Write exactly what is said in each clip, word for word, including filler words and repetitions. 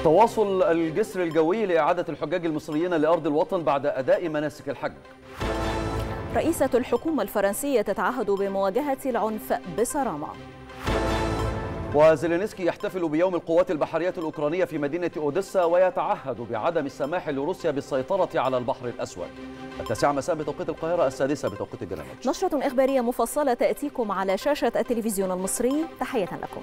تواصل الجسر الجوي لإعادة الحجاج المصريين لأرض الوطن بعد أداء مناسك الحج. رئيسة الحكومة الفرنسية تتعهد بمواجهة العنف بصرامة. وزيلينسكي يحتفل بيوم القوات البحرية الأوكرانية في مدينة أوديسا ويتعهد بعدم السماح لروسيا بالسيطرة على البحر الأسود. التاسعة مساء بتوقيت القاهرة، السادسة بتوقيت جرينتش. نشرة إخبارية مفصلة تأتيكم على شاشة التلفزيون المصري. تحية لكم.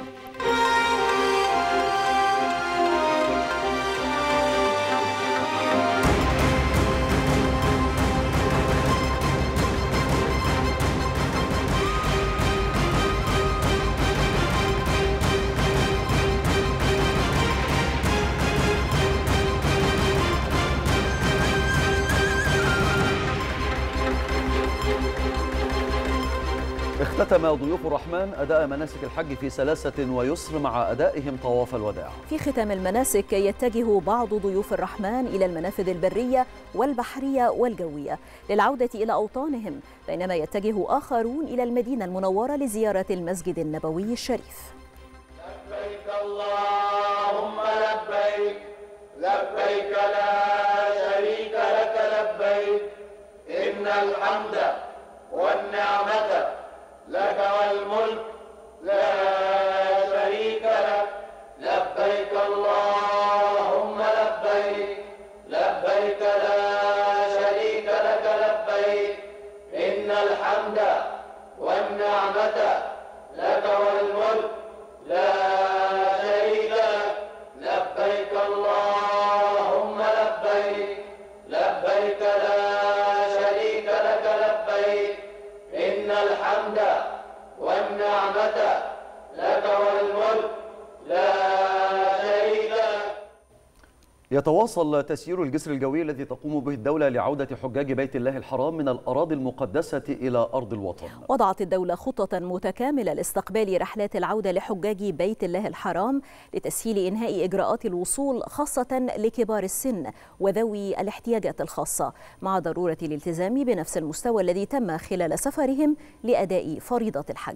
اختتم ضيوف الرحمن أداء مناسك الحج في سلاسة ويسر مع أدائهم طواف الوداع. في ختام المناسك يتجه بعض ضيوف الرحمن إلى المنافذ البرية والبحرية والجوية للعودة إلى أوطانهم، بينما يتجه آخرون إلى المدينة المنورة لزيارة المسجد النبوي الشريف. لبيك اللهم لبيك لبيك لا شريك لك لبيك إن الحمد والنعمة لك والملك لا شريك لك لبيك اللهم لبيك لبيك لا شريك لك لبيك إن الحمد والنعمة لك والملك لا شريك لك لبيك اللهم لبيك لبيك لا شريك لك لبيك إن الحمد والنعمة لك والملك لا شريك لك. يتواصل تسيير الجسر الجوي الذي تقوم به الدولة لعودة حجاج بيت الله الحرام من الأراضي المقدسة إلى أرض الوطن. وضعت الدولة خطة متكاملة لاستقبال رحلات العودة لحجاج بيت الله الحرام لتسهيل إنهاء إجراءات الوصول، خاصة لكبار السن وذوي الاحتياجات الخاصة، مع ضرورة الالتزام بنفس المستوى الذي تم خلال سفرهم لأداء فريضة الحج.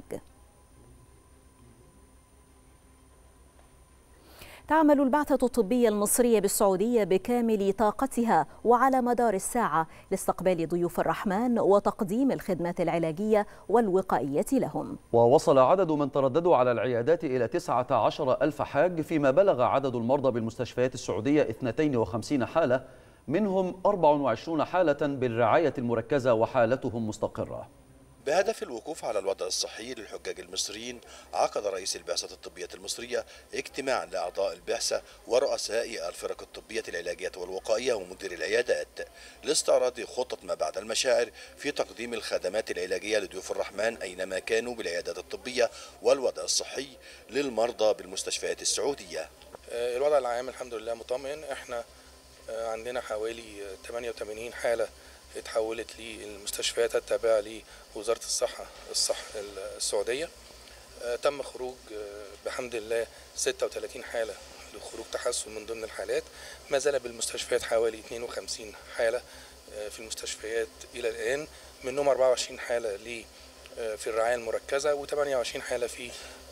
تعمل البعثة الطبية المصرية بالسعودية بكامل طاقتها وعلى مدار الساعة لاستقبال ضيوف الرحمن وتقديم الخدمات العلاجية والوقائية لهم. ووصل عدد من ترددوا على العيادات إلى تسعة عشر ألف حاج، فيما بلغ عدد المرضى بالمستشفيات السعودية اثنتين وخمسين حالة، منهم أربع وعشرين حالة بالرعاية المركزة وحالتهم مستقرة. بهدف الوقوف على الوضع الصحي للحجاج المصريين، عقد رئيس البعثة الطبية المصرية اجتماعا لأعضاء البعثة ورؤساء الفرق الطبية العلاجية والوقائية ومدير العيادات لاستعراض خطة ما بعد المشاعر في تقديم الخدمات العلاجية لضيوف الرحمن أينما كانوا بالعيادات الطبية والوضع الصحي للمرضى بالمستشفيات السعودية. الوضع العام الحمد لله مطمئن. احنا عندنا حوالي ثمانية وثمانين حالة اتحولت للمستشفيات التابعة لوزارة الصحة الصح السعودية. تم خروج بحمد الله ستة وثلاثين حالة لخروج تحسن من ضمن الحالات. ما زال بالمستشفيات حوالي اثنين وخمسين حالة في المستشفيات إلى الآن، منهم أربعة وعشرين حالة في الرعاية المركزة وثمانية وعشرين حالة في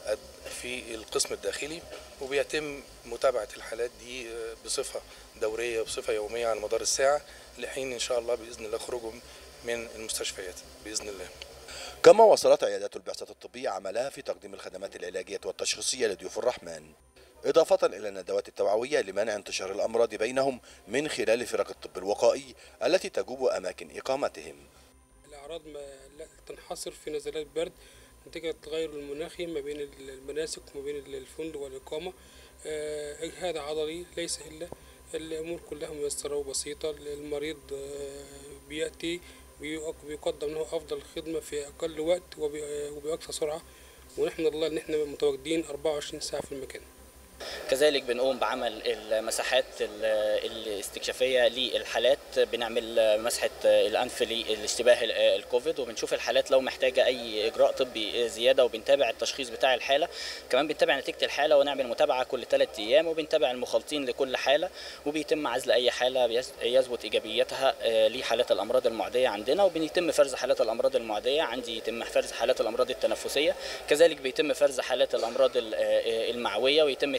في القسم الداخلي، وبيتم متابعة الحالات دي بصفة دورية بصفة يومية على مدار الساعة لحين إن شاء الله بإذن الله خروجهم من المستشفيات بإذن الله. كما واصلت عيادات البعثة الطبية عملها في تقديم الخدمات العلاجية والتشخيصية لضيوف الرحمن، إضافة إلى الندوات التوعوية لمنع انتشار الأمراض بينهم من خلال فرق الطب الوقائي التي تجوب أماكن إقامتهم. الأعراض ما لا تنحصر في نزلات برد نتيجة التغير المناخي ما بين المناسك وما بين الفندق والإقامة. آه هذا عضلي ليس إلا الأمور كلها ميسرة وبسيطة. المريض آه بيأتي بيقدم له أفضل خدمة في أقل وقت وبأقصى سرعة، ونحمد الله إن احنا متواجدين أربعة وعشرين ساعة في المكان. كذلك بنقوم بعمل المساحات الاستكشافية للحالات، بنعمل مسحة الأنف لاشتباه الكوفيد، وبنشوف الحالات لو محتاجة أي إجراء طبي زيادة، وبنتابع التشخيص بتاع الحالة. كمان بنتابع نتيجة الحالة ونعمل متابعة كل ثلاث أيام، وبنتابع المخالطين لكل حالة، وبيتم عزل أي حالة يثبت إيجابيتها لحالات الأمراض المعدية عندنا، وبيتم فرز حالات الأمراض المعدية. عندي يتم فرز حالات الأمراض التنفسية، كذلك بيتم فرز حالات الأمراض المعوية، ويتم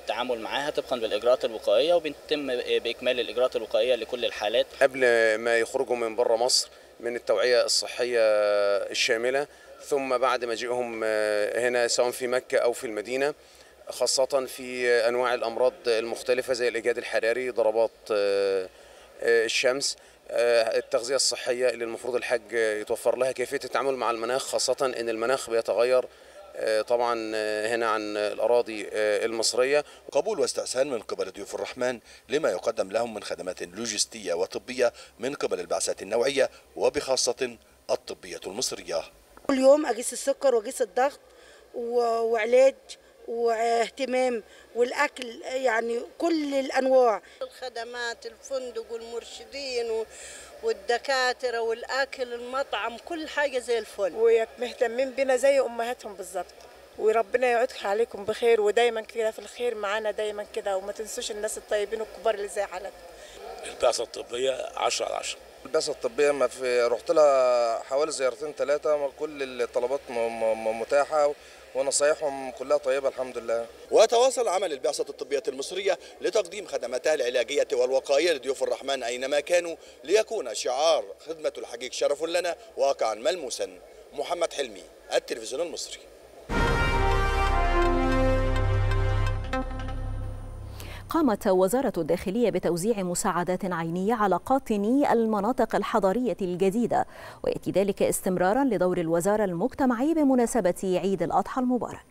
التعامل معاها طبقا للاجراءات الوقائيه، وبيتم باكمال الاجراءات الوقائيه لكل الحالات قبل ما يخرجوا من بره مصر من التوعيه الصحيه الشامله، ثم بعد مجيئهم هنا سواء في مكه او في المدينه، خاصه في انواع الامراض المختلفه زي الاجهاد الحراري، ضربات الشمس، التغذيه الصحيه اللي المفروض الحاج يتوفر لها، كيفيه التعامل مع المناخ، خاصه ان المناخ بيتغير طبعا هنا عن الأراضي المصرية. قبول واستحسان من قبل ضيوف الرحمن لما يقدم لهم من خدمات لوجستية وطبية من قبل البعثات النوعية وبخاصة الطبية المصرية. كل يوم أقيس السكر وأقيس الضغط وعلاج واهتمام والأكل، يعني كل الأنواع، الخدمات، الفندق والمرشدين والدكاترة والأكل، المطعم، كل حاجة زي الفل، ومهتمين بنا زي أمهاتهم بالظبط. وربنا يعودك عليكم بخير ودايما كده في الخير معانا دايما كده، وما تنسوش الناس الطيبين الكبار اللي زي حالتك. البعثة الطبية عشرة على عشرة. البعثة الطبية ما في رحت لها حوالي زيارتين ثلاثة، كل الطلبات متاحة ونصايحهم كلها طيبة الحمد لله. ويتواصل عمل البعثة الطبية المصرية لتقديم خدماتها العلاجية والوقائية لضيوف الرحمن أينما كانوا، ليكون شعار خدمة الحقيق شرف لنا واقعا ملموسا. محمد حلمي، التلفزيون المصري. قامت وزارة الداخلية بتوزيع مساعدات عينية على قاطني المناطق الحضرية الجديدة، ويأتي ذلك استمرارا لدور الوزارة المجتمعي بمناسبة عيد الأضحى المبارك.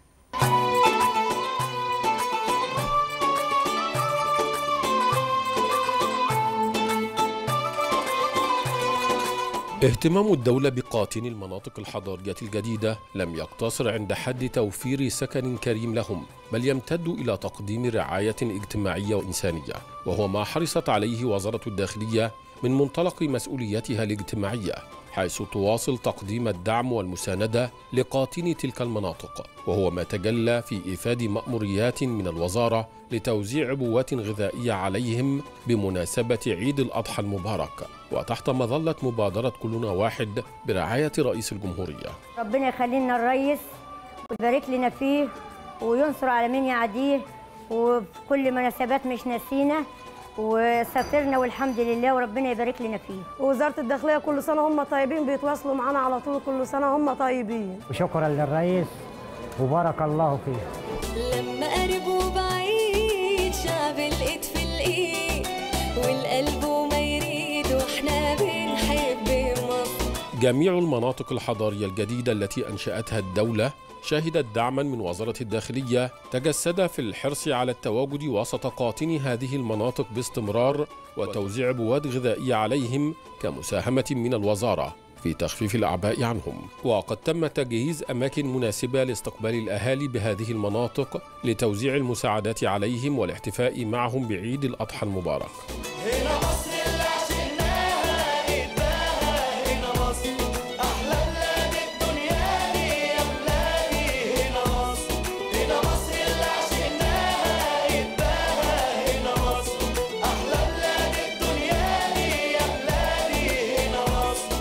اهتمام الدولة بقاطني المناطق الحضرية الجديدة لم يقتصر عند حد توفير سكن كريم لهم، بل يمتد إلى تقديم رعاية اجتماعية وإنسانية، وهو ما حرصت عليه وزارة الداخلية من منطلق مسؤوليتها الاجتماعية، حيث تواصل تقديم الدعم والمساندة لقاطني تلك المناطق، وهو ما تجلى في إيفاد مأموريات من الوزارة لتوزيع عبوات غذائية عليهم بمناسبة عيد الأضحى المبارك، وتحت مظلة مبادرة كلنا واحد برعاية رئيس الجمهورية. ربنا يخلي لنا الرئيس ويبارك لنا فيه وينصر على مين يعديه، وفي كل مناسبات مش ناسينا وسترنا والحمد لله، وربنا يبارك لنا فيه. ووزارة الداخلية كل سنة هم طيبين، بيتواصلوا معانا على طول، كل سنة هم طيبين. وشكرا للرئيس وبارك الله فيه. لما قرب وبعيد شعب الإيد في الإيد والقلب وما يريد واحنا بنحب مصر. جميع المناطق الحضارية الجديدة التي أنشأتها الدولة شهدت دعما من وزارة الداخلية تجسد في الحرص على التواجد وسط قاطني هذه المناطق باستمرار وتوزيع عبوات غذائية عليهم كمساهمة من الوزارة في تخفيف الأعباء عنهم. وقد تم تجهيز أماكن مناسبة لاستقبال الأهالي بهذه المناطق لتوزيع المساعدات عليهم والاحتفاء معهم بعيد الأضحى المبارك. هنا مصر اللي عشناها قدها، هنا مصر أحلى بلاد الدنيا دي يا بلادي، هنا مصر هنا مصر اللي عشناها قدها، هنا مصر أحلى بلاد الدنيا دي يا بلادي، هنا مصر.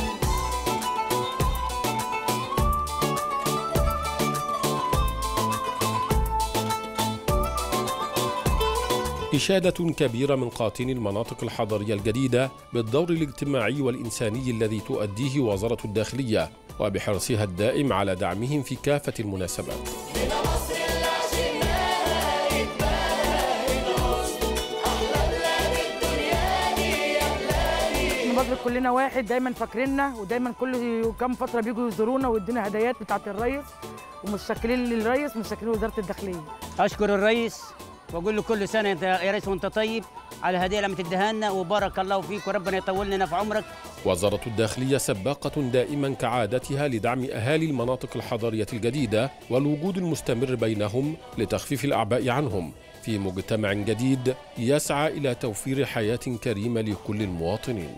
إشادة كبيرة من قاطني المناطق الحضرية الجديدة بالدور الاجتماعي والإنساني الذي تؤديه وزارة الداخلية، وبحرصها الدائم على دعمهم في كافة المناسبات. هنا مصر اللي عشناها قدها، هنا مصر أحلى بلاد الدنيا دي يا بلادي. مصر كلنا واحد، دايما فاكريننا ودايما كل كام فترة بيجوا يزورونا ويدونا هدايات بتاعة الرئيس، ومتشكرين للرئيس ومتشكرين لوزارة الداخلية. أشكر الرئيس واقول له كل سنه انت يا ريس وانت طيب على الهديه اللي بتديها لنا، وبارك الله فيك وربنا يطول لنا في عمرك. وزارة الداخلية سباقة دائما كعادتها لدعم أهالي المناطق الحضرية الجديدة والوجود المستمر بينهم لتخفيف الأعباء عنهم في مجتمع جديد يسعى إلى توفير حياة كريمة لكل المواطنين.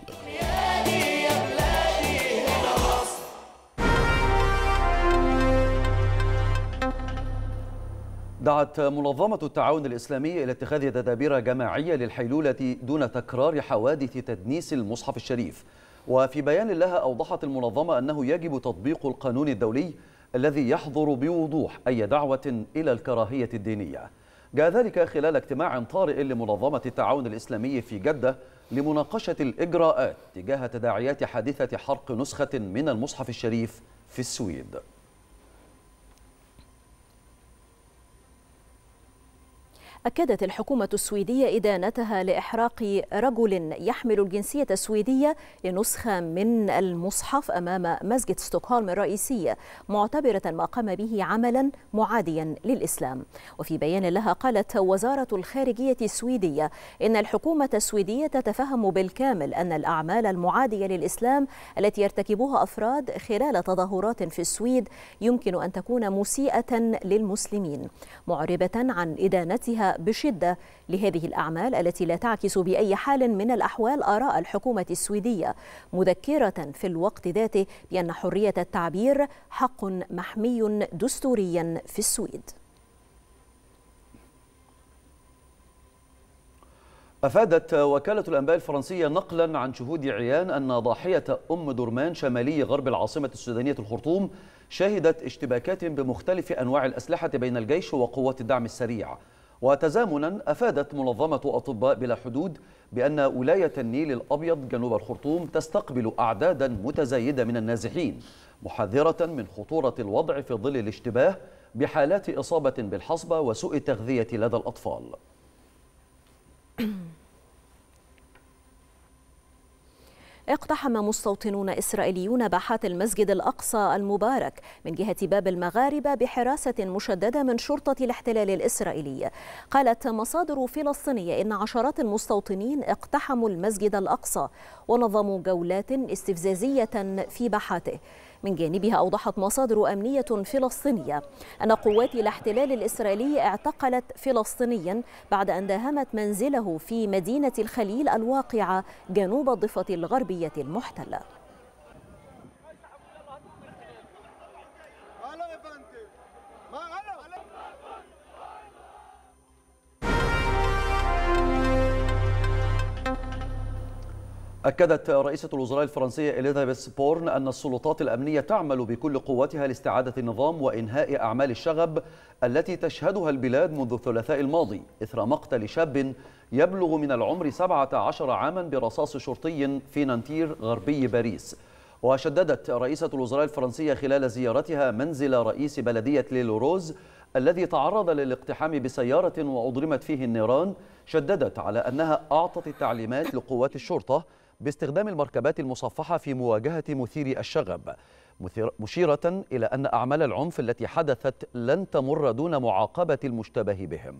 دعت منظمة التعاون الإسلامي إلى اتخاذ تدابير جماعية للحيلولة دون تكرار حوادث تدنيس المصحف الشريف. وفي بيان لها أوضحت المنظمة أنه يجب تطبيق القانون الدولي الذي يحظر بوضوح أي دعوة إلى الكراهية الدينية. جاء ذلك خلال اجتماع طارئ لمنظمة التعاون الإسلامي في جدة لمناقشة الإجراءات تجاه تداعيات حادثة حرق نسخة من المصحف الشريف في السويد. أكدت الحكومة السويدية إدانتها لإحراق رجل يحمل الجنسية السويدية لنسخة من المصحف أمام مسجد ستوكهولم الرئيسي، معتبرة ما قام به عملا معاديا للإسلام. وفي بيان لها قالت وزارة الخارجية السويدية إن الحكومة السويدية تتفهم بالكامل أن الأعمال المعادية للإسلام التي يرتكبها أفراد خلال تظاهرات في السويد يمكن أن تكون مسيئة للمسلمين، معربة عن إدانتها بشدة لهذه الأعمال التي لا تعكس بأي حال من الأحوال آراء الحكومة السويدية، مذكرة في الوقت ذاته بأن حرية التعبير حق محمي دستوريا في السويد. أفادت وكالة الأنباء الفرنسية نقلا عن شهود عيان أن ضاحية أم درمان شمالي غرب العاصمة السودانية الخرطوم شهدت اشتباكات بمختلف أنواع الأسلحة بين الجيش وقوات الدعم السريع. وتزامنا أفادت منظمة أطباء بلا حدود بأن ولاية النيل الأبيض جنوب الخرطوم تستقبل أعدادا متزايدة من النازحين، محذرة من خطورة الوضع في ظل الاشتباه بحالات إصابة بالحصبة وسوء التغذية لدى الأطفال. اقتحم مستوطنون إسرائيليون باحات المسجد الأقصى المبارك من جهة باب المغاربة بحراسة مشددة من شرطة الاحتلال الإسرائيلي. قالت مصادر فلسطينية إن عشرات المستوطنين اقتحموا المسجد الأقصى ونظموا جولات استفزازية في باحاته. من جانبها أوضحت مصادر أمنية فلسطينية أن قوات الاحتلال الإسرائيلي اعتقلت فلسطينيا بعد أن داهمت منزله في مدينة الخليل الواقعة جنوب الضفة الغربية المحتلة. أكدت رئيسة الوزراء الفرنسية إليزابيث بورن أن السلطات الأمنية تعمل بكل قوتها لاستعادة النظام وإنهاء أعمال الشغب التي تشهدها البلاد منذ الثلاثاء الماضي إثر مقتل شاب يبلغ من العمر سبعة عشر عاما برصاص شرطي في نانتير غربي باريس. وشددت رئيسة الوزراء الفرنسية خلال زيارتها منزل رئيس بلدية ليلوروز الذي تعرض للاقتحام بسيارة وأضرمت فيه النيران، شددت على أنها أعطت التعليمات لقوات الشرطة باستخدام المركبات المصفحة في مواجهة مثيري الشغب، مشيرة إلى أن أعمال العنف التي حدثت لن تمر دون معاقبة المشتبه بهم.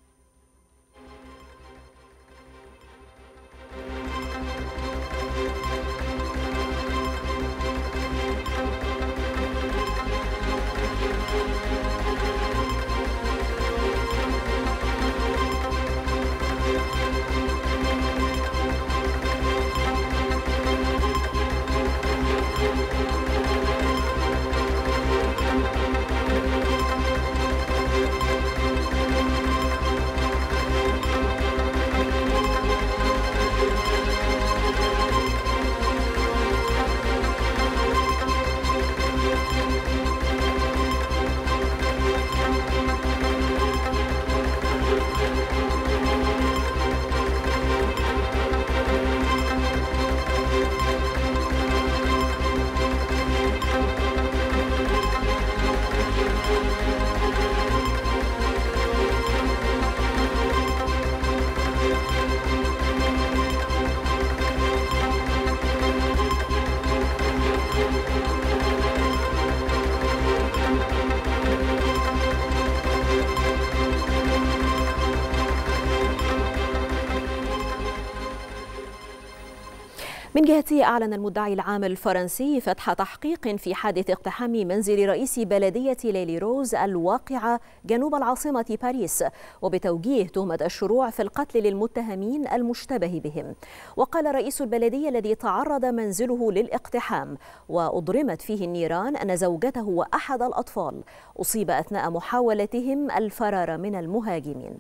من جهته أعلن المدعي العام الفرنسي فتح تحقيق في حادث اقتحام منزل رئيس بلدية ليلي روز الواقعة جنوب العاصمة باريس، وبتوجيه تهمة الشروع في القتل للمتهمين المشتبه بهم. وقال رئيس البلدية الذي تعرض منزله للاقتحام وأضرمت فيه النيران أن زوجته وأحد الأطفال أصيب أثناء محاولتهم الفرار من المهاجمين.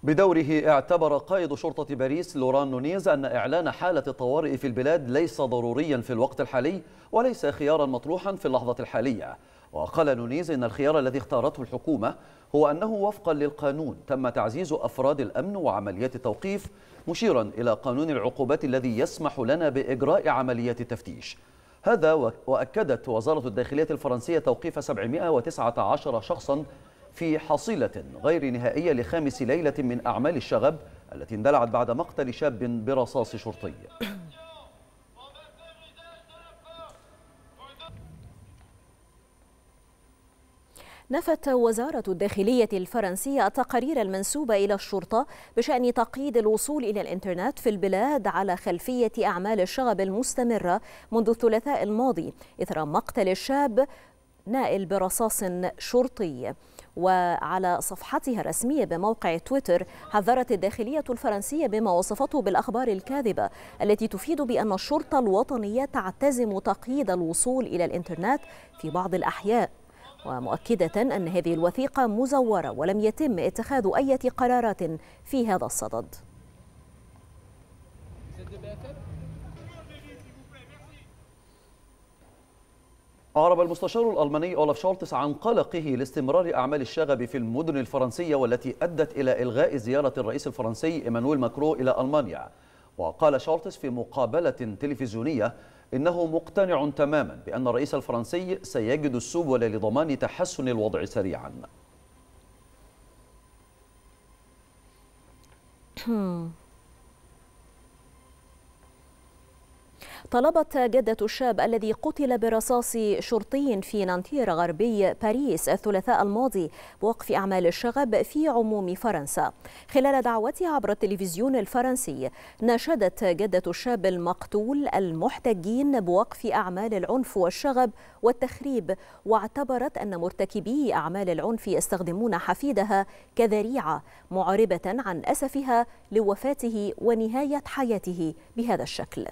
بدوره اعتبر قائد شرطة باريس لوران نونيز أن إعلان حالة الطوارئ في البلاد ليس ضروريا في الوقت الحالي وليس خيارا مطروحا في اللحظة الحالية. وقال نونيز إن الخيار الذي اختارته الحكومة هو أنه وفقا للقانون تم تعزيز أفراد الأمن وعمليات التوقيف، مشيرا إلى قانون العقوبات الذي يسمح لنا بإجراء عمليات التفتيش. هذا وأكدت وزارة الداخلية الفرنسية توقيف سبعمائة وتسعة عشر شخصا في حصيلة غير نهائية لخامس ليلة من أعمال الشغب التي اندلعت بعد مقتل شاب برصاص شرطي. نفت وزارة الداخلية الفرنسية التقارير المنسوبة إلى الشرطة بشأن تقييد الوصول إلى الإنترنت في البلاد على خلفية أعمال الشغب المستمرة منذ الثلاثاء الماضي إثر مقتل الشاب نائل برصاص شرطي. وعلى صفحتها الرسمية بموقع تويتر حذرت الداخلية الفرنسية بما وصفته بالأخبار الكاذبة التي تفيد بأن الشرطة الوطنية تعتزم تقييد الوصول إلى الإنترنت في بعض الأحياء، ومؤكدة أن هذه الوثيقة مزورة ولم يتم اتخاذ أي قرارات في هذا الصدد. أعرب المستشار الألماني أولاف شولتز عن قلقه لاستمرار أعمال الشغب في المدن الفرنسية والتي أدت إلى إلغاء زيارة الرئيس الفرنسي إيمانويل ماكرون إلى ألمانيا. وقال شولتز في مقابلة تلفزيونية إنه مقتنع تماما بأن الرئيس الفرنسي سيجد السبل لضمان تحسن الوضع سريعا. طلبت جدة الشاب الذي قتل برصاص شرطي في نانتير غربي باريس الثلاثاء الماضي بوقف أعمال الشغب في عموم فرنسا. خلال دعوتها عبر التلفزيون الفرنسي ناشدت جدة الشاب المقتول المحتجين بوقف أعمال العنف والشغب والتخريب، واعتبرت أن مرتكبي أعمال العنف يستخدمون حفيدها كذريعة، معربة عن أسفها لوفاته ونهاية حياته بهذا الشكل.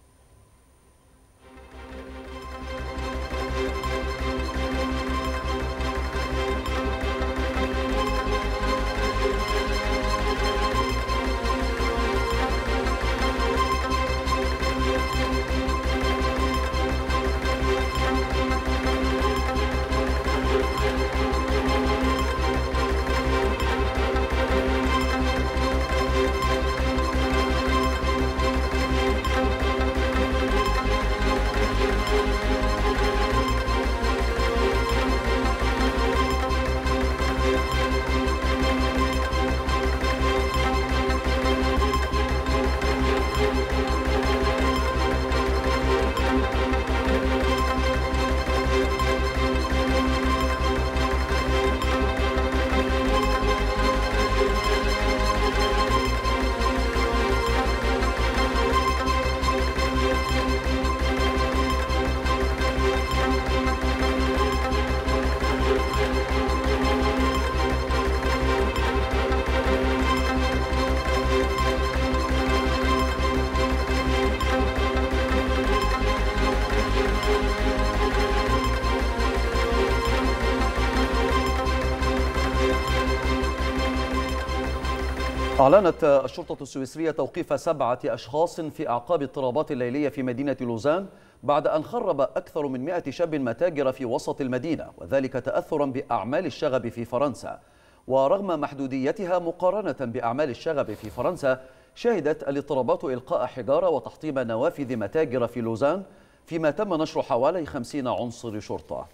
أعلنت الشرطة السويسرية توقيف سبعة أشخاص في أعقاب اضطرابات ليلية في مدينة لوزان بعد أن خرب أكثر من مئة شاب متاجر في وسط المدينة، وذلك تأثرا بأعمال الشغب في فرنسا. ورغم محدوديتها مقارنة بأعمال الشغب في فرنسا، شهدت الاضطرابات إلقاء حجارة وتحطيم نوافذ متاجر في لوزان، فيما تم نشر حوالي خمسين عنصر شرطة.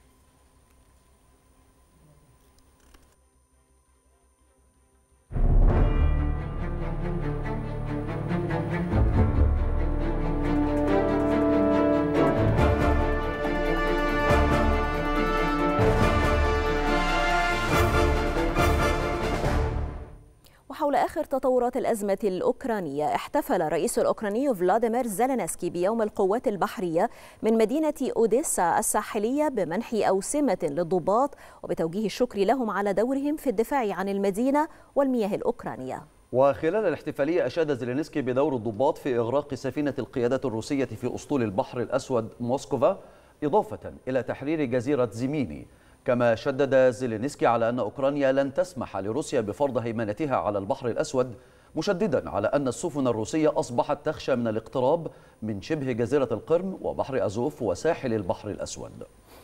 وحول آخر تطورات الأزمة الأوكرانية، احتفل الرئيس الأوكراني فلاديمير زيلينسكي بيوم القوات البحرية من مدينة أوديسا الساحلية بمنح أوسمة للضباط وبتوجيه الشكر لهم على دورهم في الدفاع عن المدينة والمياه الأوكرانية. وخلال الاحتفالية أشاد زيلينسكي بدور الضباط في إغراق سفينة القيادات الروسية في أسطول البحر الأسود موسكوفا، إضافة إلى تحرير جزيرة زيميني. كما شدد زيلينسكي على أن أوكرانيا لن تسمح لروسيا بفرض هيمنتها على البحر الأسود، مشددا على أن السفن الروسية أصبحت تخشى من الاقتراب من شبه جزيرة القرم وبحر أزوف وساحل البحر الأسود.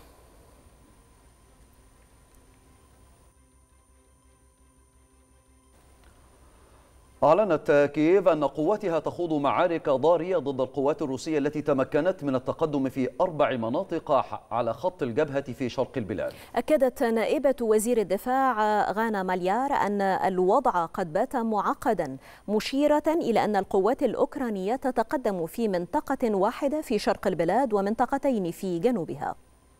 أعلنت كييف أن قواتها تخوض معارك ضارية ضد القوات الروسية التي تمكنت من التقدم في أربع مناطق على خط الجبهة في شرق البلاد. أكدت نائبة وزير الدفاع غانا ماليار أن الوضع قد بات معقدا، مشيرة إلى أن القوات الأوكرانية تتقدم في منطقة واحدة في شرق البلاد ومنطقتين في جنوبها.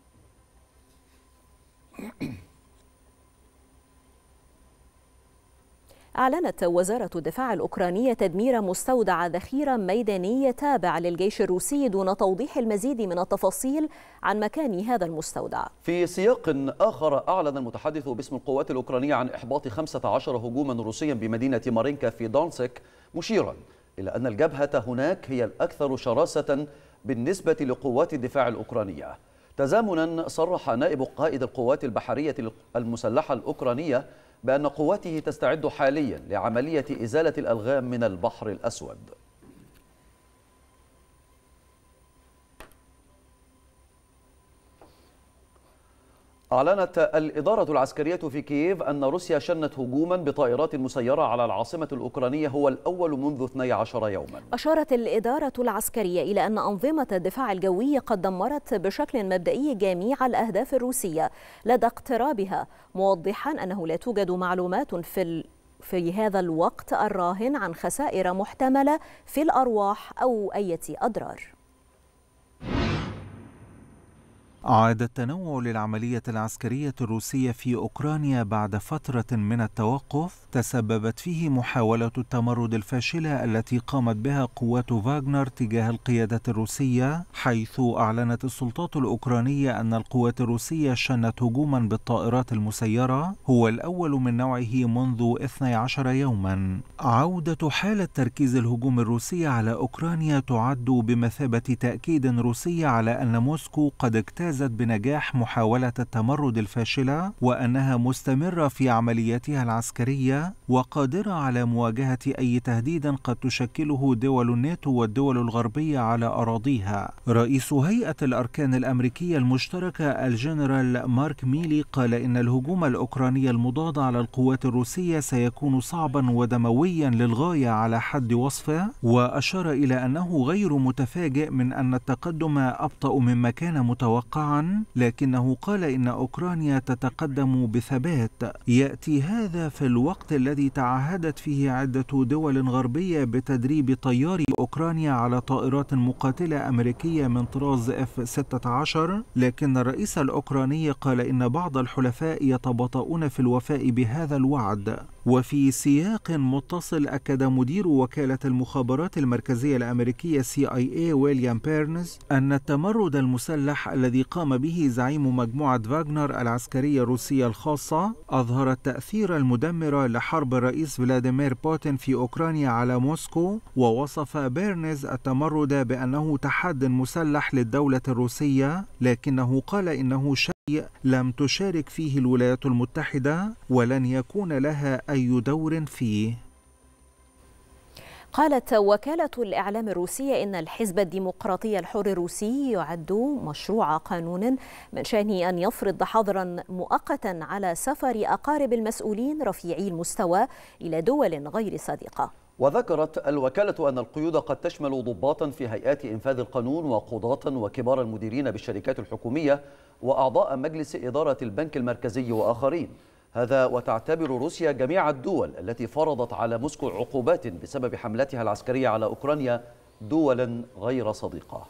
أعلنت وزارة الدفاع الأوكرانية تدمير مستودع ذخيرة ميداني تابع للجيش الروسي دون توضيح المزيد من التفاصيل عن مكان هذا المستودع. في سياق آخر، أعلن المتحدث باسم القوات الأوكرانية عن إحباط خمسة عشر هجوما روسيا بمدينة مارينكا في دونسك، مشيرا إلى أن الجبهة هناك هي الأكثر شراسة بالنسبة لقوات الدفاع الأوكرانية. تزامنا صرح نائب قائد القوات البحرية المسلحة الأوكرانية بأن قواته تستعد حاليا لعملية إزالة الألغام من البحر الأسود. أعلنت الإدارة العسكرية في كييف أن روسيا شنت هجوما بطائرات مسيرة على العاصمة الأوكرانية هو الأول منذ اثني عشر يوما. أشارت الإدارة العسكرية إلى أن أنظمة الدفاع الجوي قد دمرت بشكل مبدئي جميع الأهداف الروسية لدى اقترابها، موضحا أنه لا توجد معلومات في في هذا الوقت الراهن عن خسائر محتملة في الأرواح أو أي أضرار. عاد التنوع للعملية العسكرية الروسية في أوكرانيا بعد فترة من التوقف تسببت فيه محاولة التمرد الفاشلة التي قامت بها قوات فاغنر تجاه القيادة الروسية، حيث أعلنت السلطات الأوكرانية أن القوات الروسية شنت هجوما بالطائرات المسيرة هو الأول من نوعه منذ اثني عشر يوما. عودة حالة تركيز الهجوم الروسي على أوكرانيا تعد بمثابة تأكيد روسي على أن موسكو قد اجتازت بنجاح محاولة التمرد الفاشلة، وأنها مستمرة في عملياتها العسكرية وقادرة على مواجهة أي تهديد قد تشكله دول الناتو والدول الغربية على أراضيها. رئيس هيئة الأركان الأمريكية المشتركة الجنرال مارك ميلي قال إن الهجوم الأوكراني المضاد على القوات الروسية سيكون صعبا ودمويا للغاية على حد وصفه، وأشار إلى أنه غير متفاجئ من أن التقدم أبطأ مما كان متوقعا، لكنه قال إن أوكرانيا تتقدم بثبات. يأتي هذا في الوقت الذي تعهدت فيه عدة دول غربية بتدريب طياري أوكرانيا على طائرات مقاتلة أمريكية من طراز إف ستة عشر، لكن الرئيس الأوكراني قال إن بعض الحلفاء يتباطؤون في الوفاء بهذا الوعد. وفي سياق متصل، أكد مدير وكالة المخابرات المركزية الأمريكية سي آي إيه ويليام بيرنز أن التمرد المسلح الذي قام به زعيم مجموعة فاغنر العسكرية الروسية الخاصة أظهر التأثير المدمر لحرب الرئيس فلاديمير بوتين في أوكرانيا على موسكو، ووصف بيرنز التمرد بأنه تحد مسلح للدولة الروسية، لكنه قال إنه شيء لم تشارك فيه الولايات المتحدة ولن يكون لها أي دور فيه. قالت وكالة الإعلام الروسية إن الحزب الديمقراطي الحر الروسي يعد مشروع قانون من شأنه أن يفرض حظرا مؤقتا على سفر أقارب المسؤولين رفيعي المستوى إلى دول غير صديقة. وذكرت الوكالة أن القيود قد تشمل ضباطا في هيئات إنفاذ القانون وقضاة وكبار المديرين بالشركات الحكومية وأعضاء مجلس إدارة البنك المركزي وآخرين. هذا وتعتبر روسيا جميع الدول التي فرضت على موسكو عقوبات بسبب حملتها العسكرية على أوكرانيا دولا غير صديقة.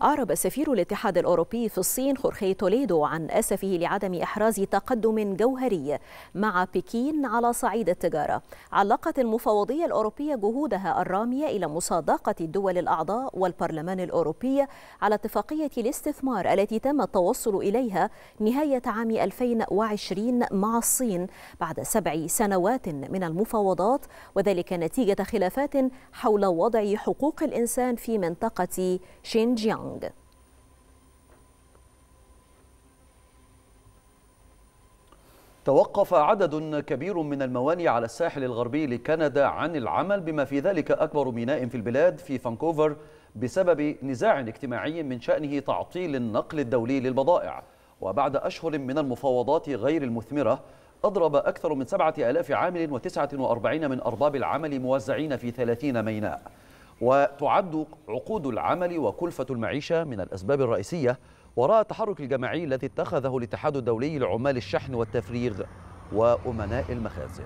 أعرب سفير الاتحاد الأوروبي في الصين خورخي توليدو عن أسفه لعدم إحراز تقدم جوهري مع بكين على صعيد التجارة. علقت المفوضية الأوروبية جهودها الرامية إلى مصادقة الدول الأعضاء والبرلمان الأوروبي على اتفاقية الاستثمار التي تم التوصل إليها نهاية عام ألفين وعشرين مع الصين بعد سبع سنوات من المفاوضات، وذلك نتيجة خلافات حول وضع حقوق الإنسان في منطقة شينجيانغ. توقف عدد كبير من الموانئ على الساحل الغربي لكندا عن العمل، بما في ذلك أكبر ميناء في البلاد في فانكوفر، بسبب نزاع اجتماعي من شأنه تعطيل النقل الدولي للبضائع. وبعد أشهر من المفاوضات غير المثمرة، أضرب أكثر من سبعة آلاف عامل وتسعة وأربعين من أرباب العمل موزعين في ثلاثين ميناء. وتعد عقود العمل وكلفة المعيشة من الأسباب الرئيسية وراء التحرك الجماعي الذي اتخذه الاتحاد الدولي لعمال الشحن والتفريغ وأمناء المخازن.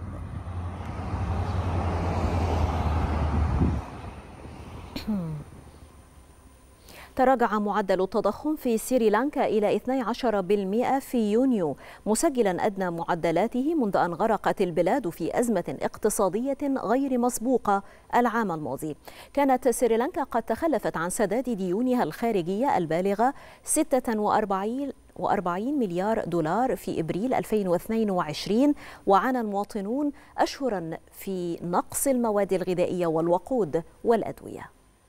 تراجع معدل التضخم في سريلانكا إلى اثني عشر بالمئة في يونيو، مسجلا أدنى معدلاته منذ أن غرقت البلاد في أزمة اقتصادية غير مسبوقة العام الماضي. كانت سريلانكا قد تخلفت عن سداد ديونها الخارجية البالغة ستة وأربعين مليار دولار في إبريل ألفين واثنين وعشرين، وعانى المواطنون أشهرا في نقص المواد الغذائية والوقود والأدوية.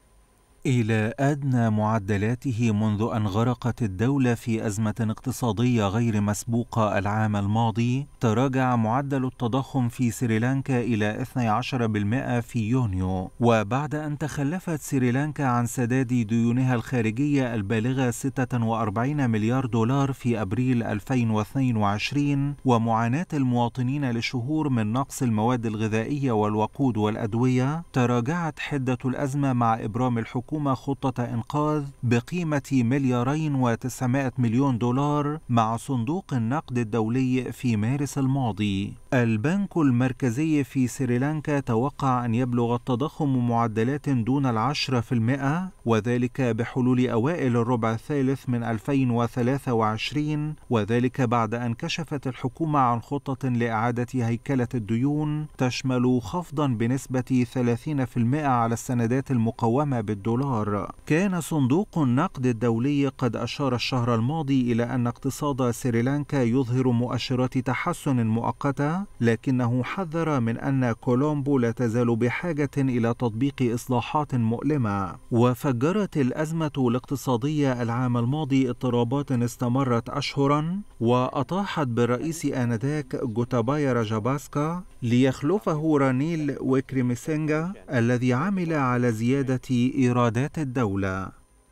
إلى أدنى معدلاته منذ أن غرقت الدولة في أزمة اقتصادية غير مسبوقة العام الماضي، تراجع معدل التضخم في سريلانكا إلى اثني عشر بالمئة في يونيو. وبعد أن تخلفت سريلانكا عن سداد ديونها الخارجية البالغة ستة وأربعين مليار دولار في أبريل ألفين واثنين وعشرين، ومعاناة المواطنين لشهور من نقص المواد الغذائية والوقود والأدوية، تراجعت حدة الأزمة مع إبرام الحكومة خطة إنقاذ بقيمة مليارين وتسعمائة مليون دولار مع صندوق النقد الدولي في مارس الماضي. البنك المركزي في سريلانكا توقع أن يبلغ التضخم معدلات دون العشرة في المئة، وذلك بحلول أوائل الربع الثالث من ألفين وثلاثة وعشرين، وذلك بعد أن كشفت الحكومة عن خطة لإعادة هيكلة الديون تشمل خفضا بنسبة ثلاثين في المئة على السندات المقومة بالدولار. كان صندوق النقد الدولي قد أشار الشهر الماضي إلى أن اقتصاد سريلانكا يظهر مؤشرات تحسن مؤقتة، لكنه حذر من أن كولومبو لا تزال بحاجة إلى تطبيق إصلاحات مؤلمة. وفجرت الأزمة الاقتصادية العام الماضي اضطرابات استمرت أشهرا، وأطاحت بالرئيس آنذاك جوتابايا راجاباسكا ليخلفه رانيل ويكريميسينغا الذي عمل على زيادة إيرادات الدولة.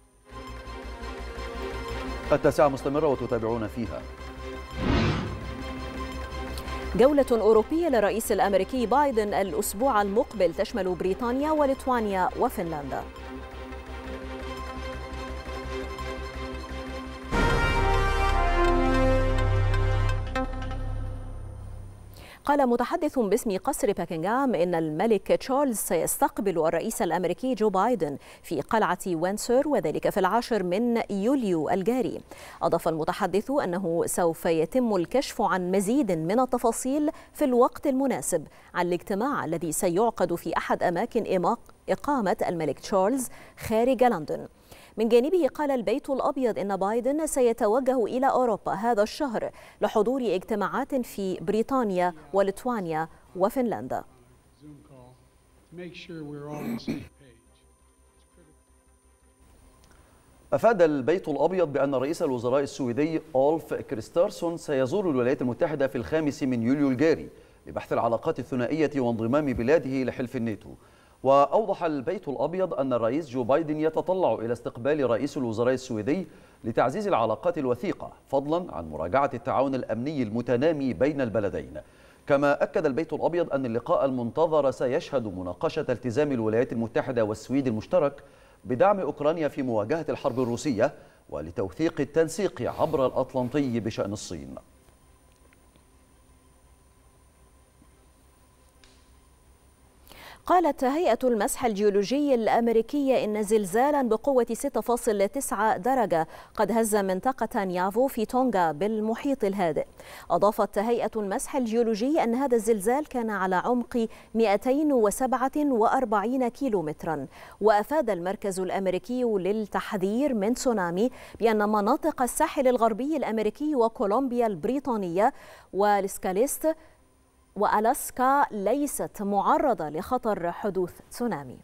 التاسعة مستمرة وتتابعون فيها. جولة أوروبية للرئيس الأمريكي بايدن الأسبوع المقبل تشمل بريطانيا وليتوانيا وفنلندا. قال متحدث باسم قصر باكنغهام إن الملك تشارلز سيستقبل الرئيس الأمريكي جو بايدن في قلعة وينسور، وذلك في العاشر من يوليو الجاري. أضاف المتحدث أنه سوف يتم الكشف عن مزيد من التفاصيل في الوقت المناسب عن الاجتماع الذي سيعقد في أحد أماكن إقامة الملك تشارلز خارج لندن. من جانبه قال البيت الأبيض إن بايدن سيتوجه إلى أوروبا هذا الشهر لحضور اجتماعات في بريطانيا وليتوانيا وفنلندا. أفاد البيت الأبيض بأن رئيس الوزراء السويدي أولف كريسترسون سيزور الولايات المتحدة في الخامس من يوليو الجاري لبحث العلاقات الثنائية وانضمام بلاده لحلف الناتو. وأوضح البيت الأبيض أن الرئيس جو بايدن يتطلع إلى استقبال رئيس الوزراء السويدي لتعزيز العلاقات الوثيقة، فضلا عن مراجعة التعاون الأمني المتنامي بين البلدين. كما أكد البيت الأبيض أن اللقاء المنتظر سيشهد مناقشة التزام الولايات المتحدة والسويد المشترك بدعم أوكرانيا في مواجهة الحرب الروسية ولتوثيق التنسيق عبر الأطلنطي بشأن الصين. قالت هيئة المسح الجيولوجي الأمريكية إن زلزالا بقوة ستة فاصلة تسعة درجة قد هز منطقة نيافو في تونغا بالمحيط الهادئ. أضافت هيئة المسح الجيولوجي أن هذا الزلزال كان على عمق مئتين وسبعة وأربعين كيلومترا. وأفاد المركز الأمريكي للتحذير من تسونامي بأن مناطق الساحل الغربي الأمريكي وكولومبيا البريطانية والسكاليست وألاسكا ليست معرضة لخطر حدوث تسونامي.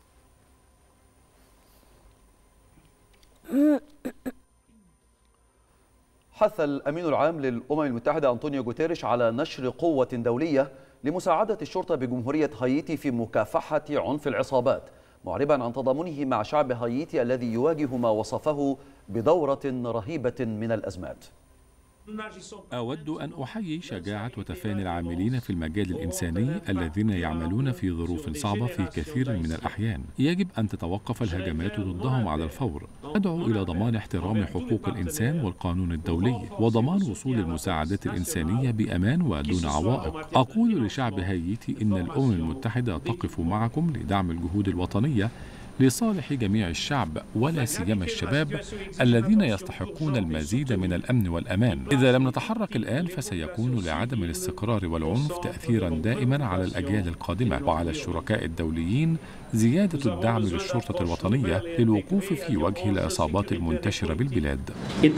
حث الأمين العام للأمم المتحدة أنطونيو غوتيريش على نشر قوة دولية لمساعدة الشرطة بجمهورية هايتي في مكافحة عنف العصابات، معربا عن تضامنه مع شعب هايتي الذي يواجه ما وصفه بدورة رهيبة من الأزمات. أود أن أحيي شجاعة وتفاني العاملين في المجال الإنساني الذين يعملون في ظروف صعبة في كثير من الأحيان. يجب أن تتوقف الهجمات ضدهم على الفور. أدعو إلى ضمان احترام حقوق الإنسان والقانون الدولي وضمان وصول المساعدات الإنسانية بأمان ودون عوائق. أقول لشعب هايتي إن الأمم المتحدة تقف معكم لدعم الجهود الوطنية لصالح جميع الشعب ولا سيما الشباب الذين يستحقون المزيد من الأمن والأمان. إذا لم نتحرك الآن فسيكون لعدم الاستقرار والعنف تأثيرا دائما على الأجيال القادمة، وعلى الشركاء الدوليين زيادة الدعم للشرطة الوطنية للوقوف في وجه العصابات المنتشرة بالبلاد.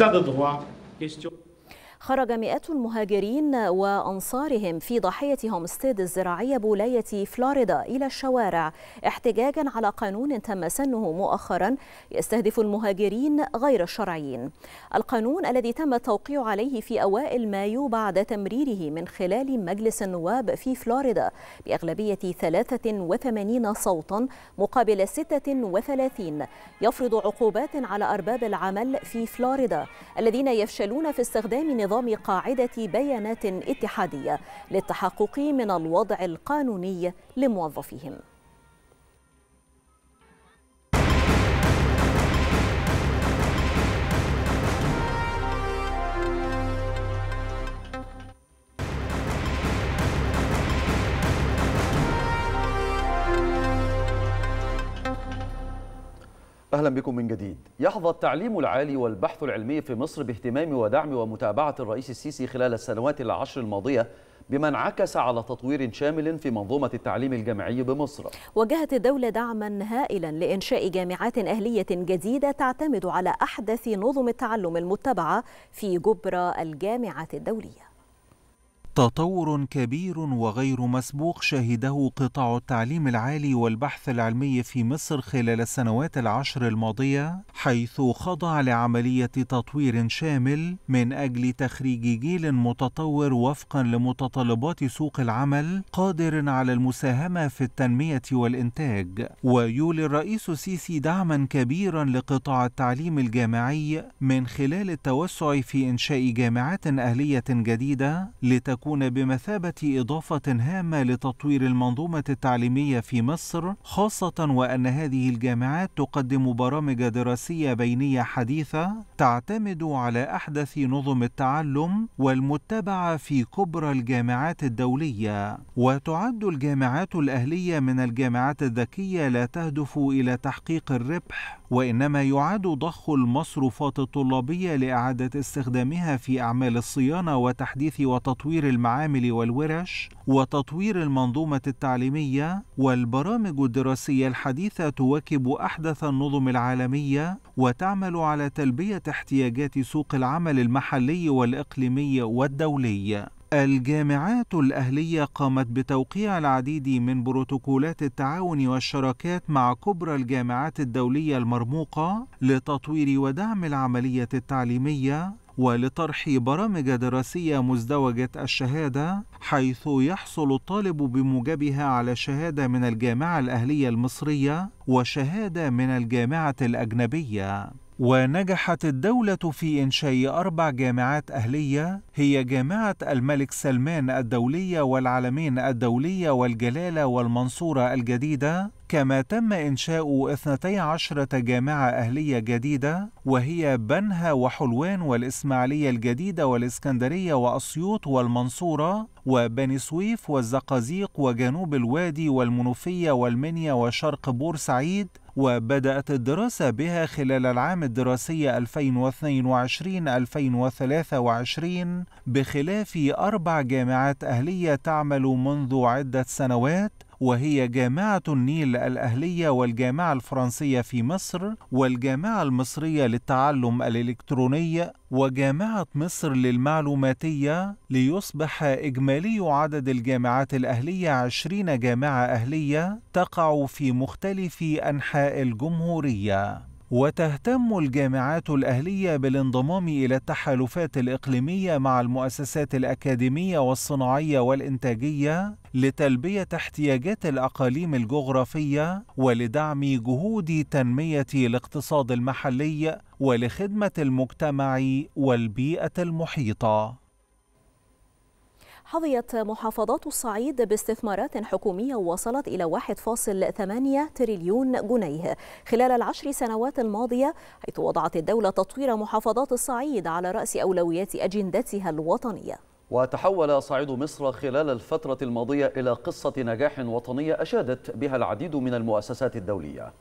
خرج مئات المهاجرين وأنصارهم في ضاحية هومستيد الزراعية بولاية فلوريدا إلى الشوارع احتجاجا على قانون تم سنه مؤخرا يستهدف المهاجرين غير الشرعيين. القانون الذي تم التوقيع عليه في أوائل مايو بعد تمريره من خلال مجلس النواب في فلوريدا بأغلبية ثلاثة وثمانين صوتا مقابل ستة وثلاثين يفرض عقوبات على أرباب العمل في فلوريدا الذين يفشلون في استخدام نظام نظام قاعدة بيانات اتحادية للتحقق من الوضع القانوني لموظفيهم. أهلا بكم من جديد. يحظى التعليم العالي والبحث العلمي في مصر باهتمام ودعم ومتابعة الرئيس السيسي خلال السنوات العشر الماضية، بما انعكس على تطوير شامل في منظومة التعليم الجامعي بمصر. وجهت الدولة دعما هائلا لإنشاء جامعات أهلية جديدة تعتمد على أحدث نظم التعلم المتبعة في جبر الجامعات الدولية. تطور كبير وغير مسبوق شهده قطاع التعليم العالي والبحث العلمي في مصر خلال السنوات العشر الماضية، حيث خضع لعملية تطوير شامل من أجل تخريج جيل متطور وفقا لمتطلبات سوق العمل قادر على المساهمة في التنمية والإنتاج. ويولي الرئيس السيسي دعما كبيرا لقطاع التعليم الجامعي من خلال التوسع في إنشاء جامعات أهلية جديدة لتكون تكون بمثابة إضافة هامة لتطوير المنظومة التعليمية في مصر، خاصة وأن هذه الجامعات تقدم برامج دراسية بينية حديثة تعتمد على أحدث نظم التعلم والمتبعة في كبرى الجامعات الدولية. وتعد الجامعات الأهلية من الجامعات الذكية لا تهدف إلى تحقيق الربح، وإنما يعاد ضخ المصروفات الطلابية لإعادة استخدامها في أعمال الصيانة وتحديث وتطوير المعامل والورش وتطوير المنظومة التعليمية والبرامج الدراسية الحديثة تواكب أحدث النظم العالمية وتعمل على تلبية احتياجات سوق العمل المحلي والإقليمي والدولي. الجامعات الأهلية قامت بتوقيع العديد من بروتوكولات التعاون والشراكات مع كبرى الجامعات الدولية المرموقة لتطوير ودعم العملية التعليمية ولطرح برامج دراسية مزدوجة الشهادة، حيث يحصل الطالب بموجبها على شهادة من الجامعة الأهلية المصرية وشهادة من الجامعة الأجنبية. ونجحت الدولة في إنشاء أربع جامعات أهلية هي جامعة الملك سلمان الدولية والعلمين الدولية والجلالة والمنصورة الجديدة، كما تم إنشاء اثنتي عشرة جامعة أهلية جديدة، وهي بنها وحلوان والإسماعيلية الجديدة والإسكندرية وأسيوط والمنصورة وبني سويف والزقازيق وجنوب الوادي والمنوفية والمنيا وشرق بورسعيد، وبدأت الدراسة بها خلال العام الدراسي ألفين واثنين وعشرين ألفين وثلاثة وعشرين، بخلاف أربع جامعات أهلية تعمل منذ عدة سنوات، وهي جامعة النيل الأهلية والجامعة الفرنسية في مصر والجامعة المصرية للتعلم الإلكتروني وجامعة مصر للمعلوماتية، ليصبح إجمالي عدد الجامعات الأهلية عشرين جامعة أهلية تقع في مختلف أنحاء الجمهورية. وتهتم الجامعات الأهلية بالانضمام إلى التحالفات الإقليمية مع المؤسسات الأكاديمية والصناعية والإنتاجية لتلبية احتياجات الأقاليم الجغرافية ولدعم جهود تنمية الاقتصاد المحلي ولخدمة المجتمع والبيئة المحيطة. حظيت محافظات الصعيد باستثمارات حكومية وصلت إلى واحد فاصل ثمانية تريليون جنيه خلال العشر سنوات الماضية، حيث وضعت الدولة تطوير محافظات الصعيد على رأس أولويات أجندتها الوطنية. وتحول صعيد مصر خلال الفترة الماضية إلى قصة نجاح وطنية أشادت بها العديد من المؤسسات الدولية.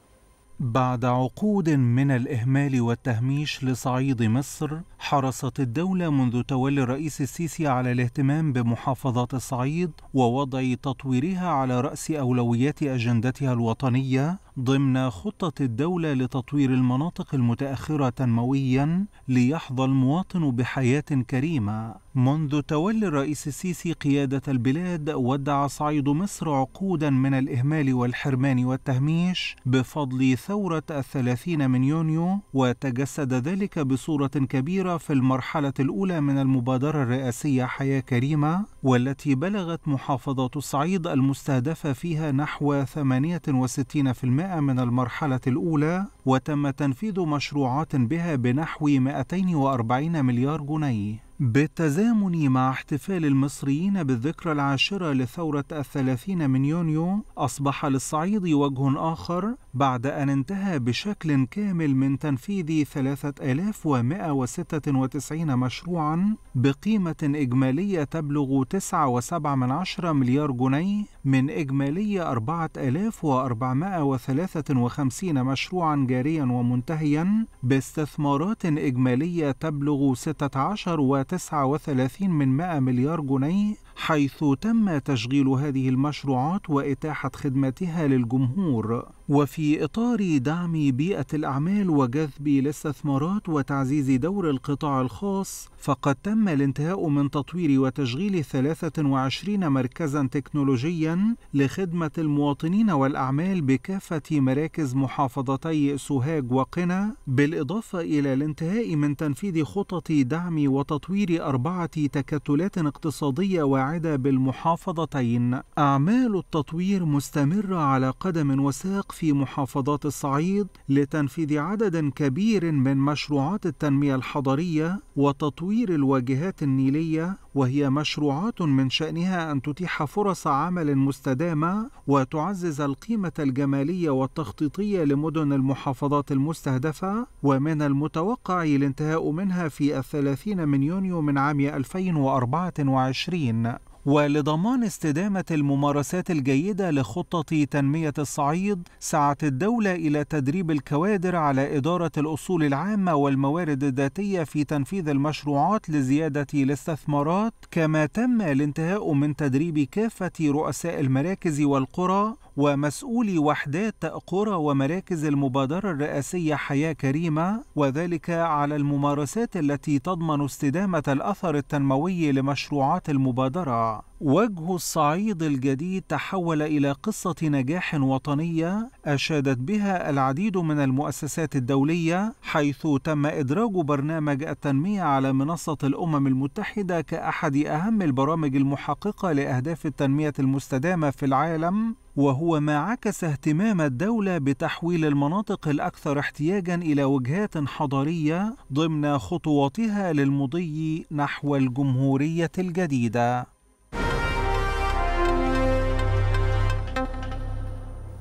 بعد عقود من الإهمال والتهميش لصعيد مصر، حرصت الدولة منذ تولي الرئيس السيسي على الاهتمام بمحافظات الصعيد ووضع تطويرها على رأس أولويات أجندتها الوطنية ضمن خطة الدولة لتطوير المناطق المتأخرة تنموياً ليحظى المواطن بحياة كريمة. منذ تولي الرئيس السيسي قيادة البلاد، ودع صعيد مصر عقوداً من الإهمال والحرمان والتهميش بفضل ثورة الثلاثين من يونيو، وتجسد ذلك بصورة كبيرة في المرحلة الأولى من المبادرة الرئاسية حياة كريمة، والتي بلغت محافظات الصعيد المستهدفة فيها نحو ثمانية وستين بالمئة من المرحلة الأولى، وتم تنفيذ مشروعات بها بنحو مئتين وأربعين مليار جنيه. بالتزامن مع احتفال المصريين بالذكرى العاشرة لثورة الثلاثين من يونيو، أصبح للصعيد وجه آخر بعد أن انتهى بشكل كامل من تنفيذ ثلاثة آلاف ومئة وستة وتسعين مشروعا بقيمة إجمالية تبلغ تسعة فاصلة سبعة مليار جنيه من إجمالي أربعة آلاف وأربعمئة وثلاثة وخمسين مشروعا جاريا ومنتهيا باستثمارات إجمالية تبلغ ستة عشر وتسعة وثلاثين من مئة مليار جنيه، حيث تم تشغيل هذه المشروعات وإتاحة خدمتها للجمهور. وفي إطار دعم بيئة الأعمال وجذب الاستثمارات وتعزيز دور القطاع الخاص، فقد تم الانتهاء من تطوير وتشغيل ثلاثة وعشرين مركزا تكنولوجيا لخدمة المواطنين والأعمال بكافة مراكز محافظتي سوهاج وقنا، بالإضافة إلى الانتهاء من تنفيذ خطط دعم وتطوير أربعة تكتلات اقتصادية واعدة بالمحافظتين. أعمال التطوير مستمرة على قدم وساق في محافظات الصعيد لتنفيذ عدد كبير من مشروعات التنمية الحضرية وتطوير الواجهات النيلية، وهي مشروعات من شأنها أن تتيح فرص عمل مستدامة وتعزز القيمة الجمالية والتخطيطية لمدن المحافظات المستهدفة، ومن المتوقع الانتهاء منها في الثلاثين من يونيو من عام ألفين وأربعة وعشرين. ولضمان استدامة الممارسات الجيدة لخطة تنمية الصعيد، سعت الدولة إلى تدريب الكوادر على إدارة الأصول العامة والموارد الذاتية في تنفيذ المشروعات لزيادة الاستثمارات، كما تم الانتهاء من تدريب كافة رؤساء المراكز والقرى ومسؤولي وحدات قرى ومراكز المبادرة الرئاسية حياة كريمة، وذلك على الممارسات التي تضمن استدامة الأثر التنموي لمشروعات المبادرة. وجه الصعيد الجديد تحول إلى قصة نجاح وطنية أشادت بها العديد من المؤسسات الدولية، حيث تم إدراج برنامج التنمية على منصة الأمم المتحدة كأحد أهم البرامج المحققة لأهداف التنمية المستدامة في العالم، وهو ما عكس اهتمام الدولة بتحويل المناطق الأكثر احتياجاً إلى وجهات حضارية ضمن خطواتها للمضي نحو الجمهورية الجديدة.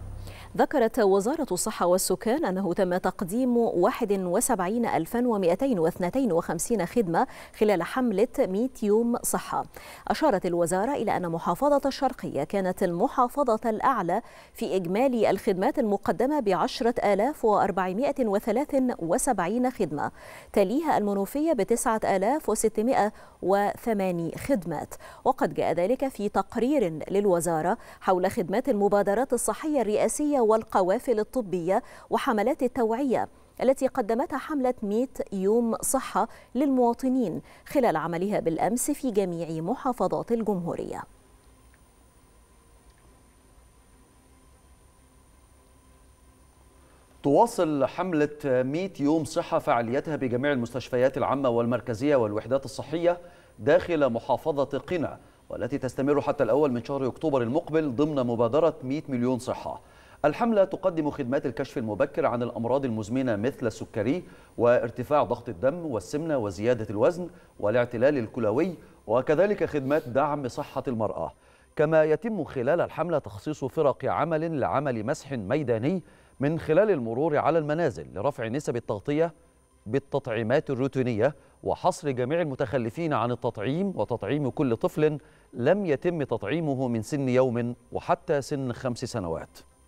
ذكرت وزارة الصحة والسكان أنه تم تقديم واحد وسبعين ألفا ومئتين واثنين وخمسين خدمة خلال حملة مئة يوم صحة. أشارت الوزارة إلى أن محافظة الشرقية كانت المحافظة الأعلى في إجمالي الخدمات المقدمة بعشرة آلاف وأربعمائة وثلاث وسبعين خدمة، تليها المنوفية بتسعة آلاف وستمائة وثمانية خدمات. وقد جاء ذلك في تقرير للوزارة حول خدمات المبادرات الصحية الرئاسية والقوافل الطبية وحملات التوعية التي قدمتها حملة مئة يوم صحة للمواطنين خلال عملها بالأمس في جميع محافظات الجمهورية. تواصل حملة مئة يوم صحة فعاليتها بجميع المستشفيات العامة والمركزية والوحدات الصحية داخل محافظة قنا، والتي تستمر حتى الأول من شهر أكتوبر المقبل ضمن مبادرة مئة مليون صحة. الحملة تقدم خدمات الكشف المبكر عن الأمراض المزمنة مثل السكري وارتفاع ضغط الدم والسمنة وزيادة الوزن والاعتلال الكلوي، وكذلك خدمات دعم صحة المرأة. كما يتم خلال الحملة تخصيص فرق عمل لعمل مسح ميداني من خلال المرور على المنازل لرفع نسب التغطية بالتطعيمات الروتينية وحصر جميع المتخلفين عن التطعيم وتطعيم كل طفل لم يتم تطعيمه من سن يوم وحتى سن خمس سنوات.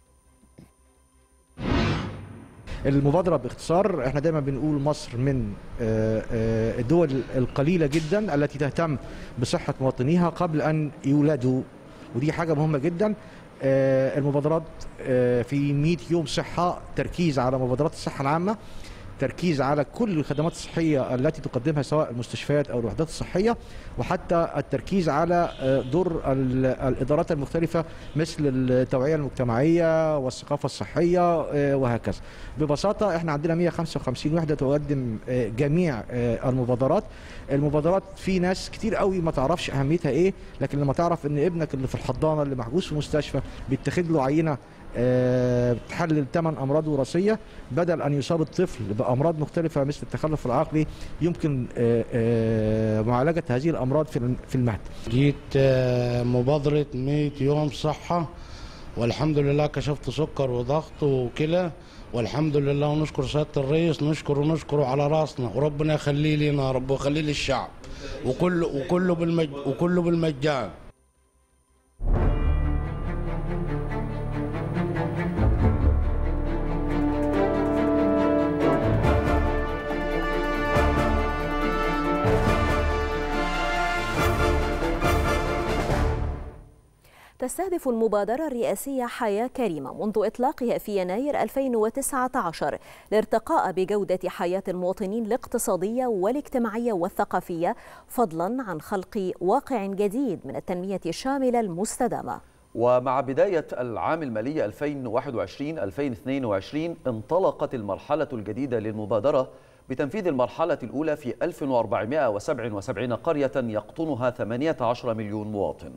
المبادرة باختصار احنا دايما بنقول مصر من الدول القليلة جدا التي تهتم بصحة مواطنيها قبل أن يولدوا، ودي حاجة مهمة جدا. المبادرات في مئة يوم صحة تركيز على مبادرات الصحة العامة، تركيز على كل الخدمات الصحية التي تقدمها سواء المستشفيات أو الوحدات الصحية، وحتى التركيز على دور الإدارات المختلفة مثل التوعية المجتمعية والثقافة الصحية وهكذا. ببساطة احنا عندنا مئة وخمسة وخمسين وحدة تقدم جميع المبادرات. المبادرات في ناس كتير قوي ما تعرفش أهميتها ايه، لكن لما تعرف ان ابنك اللي في الحضانة اللي محجوز في مستشفى بيتاخد له عينة بتحلل ثمان امراض وراثيه بدل ان يصاب الطفل بامراض مختلفه مثل التخلف العقلي، يمكن معالجه هذه الامراض في المهد. جيت مبادره مئة يوم صحه، والحمد لله كشفت سكر وضغط وكلى، والحمد لله ونشكر سياده الرئيس، نشكر ونشكره على راسنا، وربنا يخليه لنا يا رب ويخليه للشعب، وكله وكله بالمج وكله بالمجان. تستهدف المبادرة الرئاسية حياة كريمة منذ إطلاقها في يناير ألفين وتسعة عشر الارتقاء بجودة حياة المواطنين الاقتصادية والاجتماعية والثقافية، فضلا عن خلق واقع جديد من التنمية الشاملة المستدامة. ومع بداية العام المالي ألفين وواحد وعشرين ألفين واثنين وعشرين انطلقت المرحلة الجديدة للمبادرة بتنفيذ المرحلة الأولى في ألف وأربعمائة وسبعة وسبعين قرية يقطنها ثمانية عشر مليون مواطن.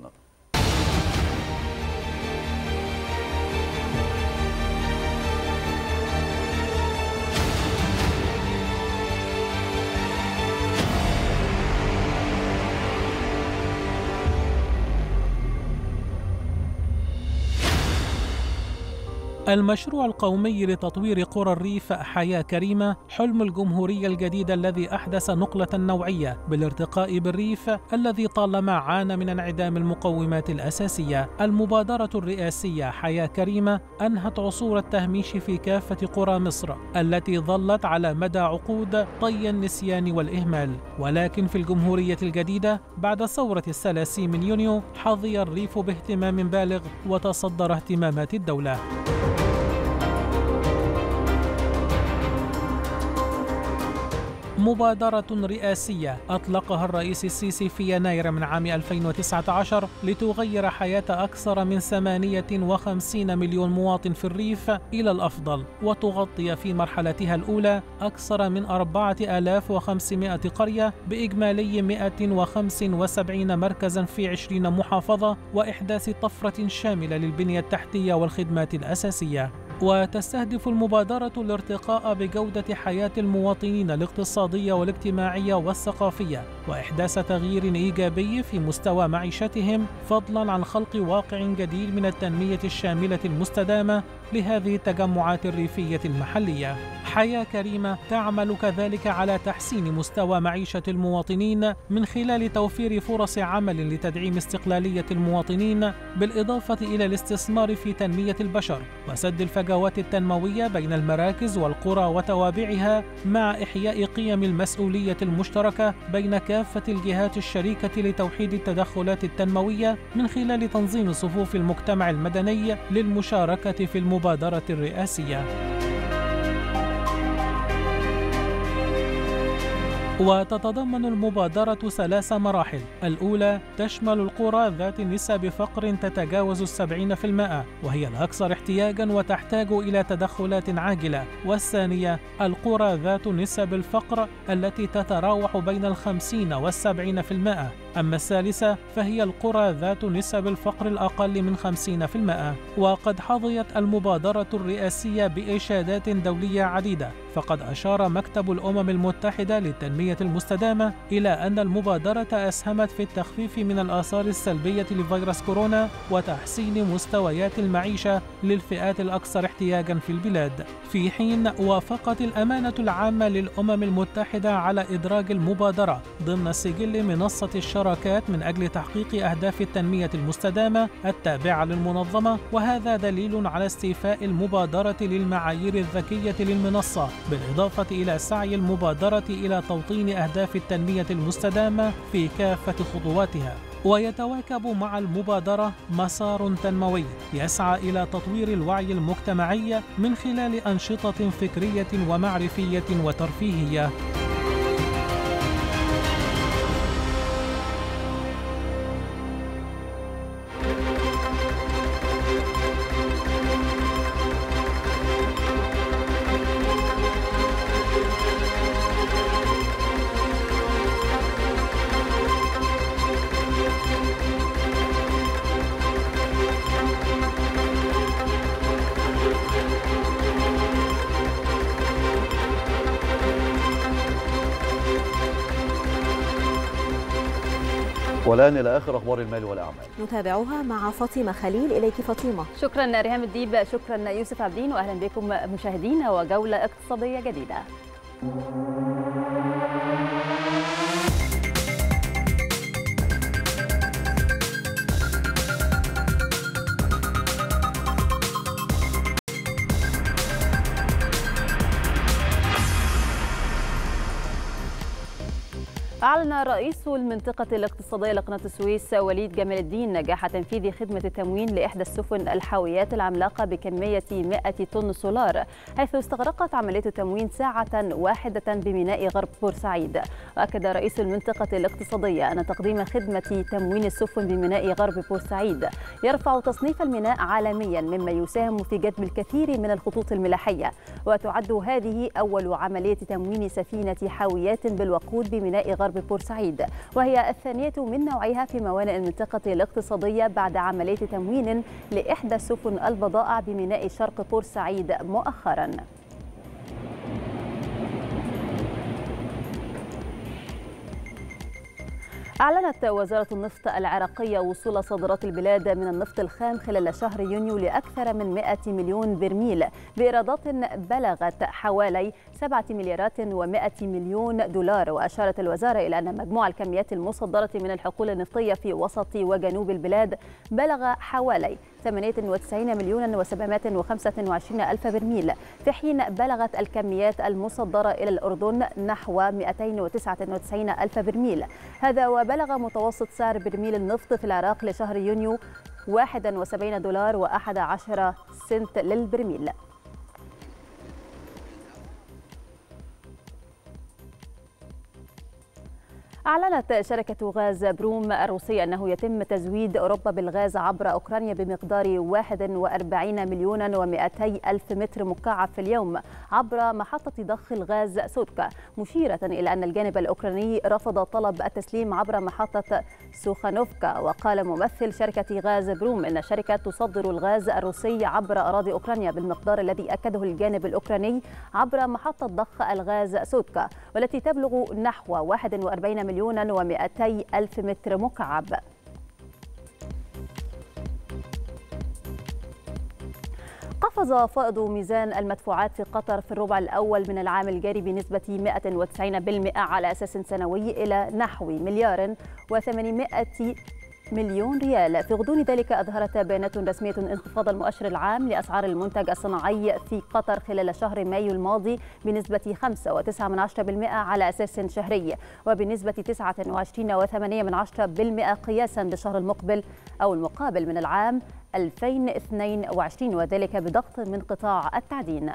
المشروع القومي لتطوير قرى الريف حياة كريمة حلم الجمهورية الجديدة الذي أحدث نقلة نوعية بالارتقاء بالريف الذي طالما عانى من انعدام المقومات الأساسية. المبادرة الرئاسية حياة كريمة أنهت عصور التهميش في كافة قرى مصر التي ظلت على مدى عقود طي النسيان والإهمال، ولكن في الجمهورية الجديدة بعد ثورة الثلاثين من يونيو حظي الريف باهتمام بالغ وتصدر اهتمامات الدولة. مبادرة رئاسية أطلقها الرئيس السيسي في يناير من عام ألفين وتسعة عشر لتغير حياة أكثر من ثمانية وخمسين مليون مواطن في الريف إلى الأفضل، وتغطي في مرحلتها الأولى أكثر من أربعة آلاف وخمسمائة قرية بإجمالي مئة وخمسة وسبعين مركزا في عشرين محافظة، وإحداث طفرة شاملة للبنية التحتية والخدمات الأساسية. وتستهدف المبادرة الارتقاء بجودة حياة المواطنين الاقتصادية والاجتماعية والثقافية وإحداث تغيير إيجابي في مستوى معيشتهم، فضلاً عن خلق واقع جديد من التنمية الشاملة المستدامة لهذه التجمعات الريفية المحلية. حياة كريمة تعمل كذلك على تحسين مستوى معيشة المواطنين من خلال توفير فرص عمل لتدعيم استقلالية المواطنين، بالإضافة إلى الاستثمار في تنمية البشر وسد الفجوات التنموية بين المراكز والقرى وتوابعها، مع إحياء قيم المسؤولية المشتركة بين كافة الجهات الشريكة لتوحيد التدخلات التنموية من خلال تنظيم صفوف المجتمع المدني للمشاركة في المبادرة الرئاسية. وتتضمن المبادرة ثلاث مراحل. الأولى تشمل القرى ذات نسب فقر تتجاوز السبعين في المائة، وهي الأكثر احتياجاً وتحتاج إلى تدخلات عاجلة. والثانية القرى ذات نسب الفقر التي تتراوح بين الخمسين والسبعين في المائة. أما الثالثة فهي القرى ذات نسب الفقر الأقل من خمسين في المائة. وقد حظيت المبادرة الرئاسية بإشادات دولية عديدة، فقد أشار مكتب الأمم المتحدة للتنمية المستدامة إلى أن المبادرة أسهمت في التخفيف من الآثار السلبية لفيروس كورونا وتحسين مستويات المعيشة للفئات الأكثر احتياجاً في البلاد، في حين وافقت الأمانة العامة للأمم المتحدة على إدراج المبادرة ضمن سجل منصة الشراكات من أجل تحقيق أهداف التنمية المستدامة التابعة للمنظمة، وهذا دليل على استيفاء المبادرة للمعايير الذكية للمنصة، بالإضافة إلى سعي المبادرة إلى توطين أهداف التنمية المستدامة في كافة خطواتها. ويتواكب مع المبادرة مسار تنموي يسعى إلى تطوير الوعي المجتمعي من خلال أنشطة فكرية ومعرفية وترفيهية. والآن إلى آخر أخبار المال والأعمال نتابعها مع فاطمة خليل. إليك فاطمة. شكرا ريهام الديب، شكرا يوسف عبدين، وأهلا بكم مشاهدينا وجولة اقتصادية جديدة. أعلن رئيس المنطقة الاقتصادية لقناة السويس وليد جمال الدين نجاح تنفيذ خدمة التموين لإحدى السفن الحاويات العملاقة بكمية مائة طن سولار، حيث استغرقت عملية التموين ساعة واحدة بميناء غرب بورسعيد. وأكد رئيس المنطقة الاقتصادية أن تقديم خدمة تموين السفن بميناء غرب بورسعيد يرفع تصنيف الميناء عالميا، مما يساهم في جذب الكثير من الخطوط الملاحية. وتعد هذه أول عملية تموين سفينة حاويات بالوقود بميناء غرب بورسعيد، وهي الثانية من نوعها في موانئ المنطقة الاقتصادية بعد عملية تموين لإحدى سفن البضائع بميناء شرق بورسعيد مؤخرا. أعلنت وزارة النفط العراقية وصول صادرات البلاد من النفط الخام خلال شهر يونيو لأكثر من مائة مليون برميل بإيرادات بلغت حوالي سبعة مليارات ومائة مليون دولار. وأشارت الوزارة إلى أن مجموع الكميات المصدرة من الحقول النفطية في وسط وجنوب البلاد بلغ حوالي ثمانية وتسعين مليون وسبعمائة وخمسة وعشرين ألف برميل، في حين بلغت الكميات المصدرة إلى الأردن نحو مائتين وتسعة وتسعين ألف برميل. هذا وبلغ متوسط سعر برميل النفط في العراق لشهر يونيو واحد وسبعين دولار وأحد عشر سنت للبرميل. أعلنت شركة غاز بروم الروسية أنه يتم تزويد أوروبا بالغاز عبر أوكرانيا بمقدار واحد وأربعين مليون ومائتي ألف متر مكعب في اليوم عبر محطة ضخ الغاز سوتكا، مشيرة إلى أن الجانب الأوكراني رفض طلب التسليم عبر محطة سوخانوفكا. وقال ممثل شركة غاز بروم أن الشركة تصدر الغاز الروسي عبر أراضي أوكرانيا بالمقدار الذي أكده الجانب الأوكراني عبر محطة ضخ الغاز سوتكا، والتي تبلغ نحو واحد وأربعين مليون مليونا ومئتي ألف متر مكعب. قفز فائض ميزان المدفوعات في قطر في الربع الأول من العام الجاري بنسبة مئة وتسعين بالمئة على أساس سنوي إلى نحو مليار وثمانمائة مليون ريال. في غضون ذلك أظهرت بيانات رسمية انخفاض المؤشر العام لأسعار المنتج الصناعي في قطر خلال شهر مايو الماضي بنسبة خمسة فاصلة تسعة بالمئة على أساس شهري، وبنسبة تسعة وعشرين فاصلة ثمانية بالمئة قياسا بالشهر المقبل أو المقابل من العام ألفين واثنين وعشرين، وذلك بضغط من قطاع التعدين.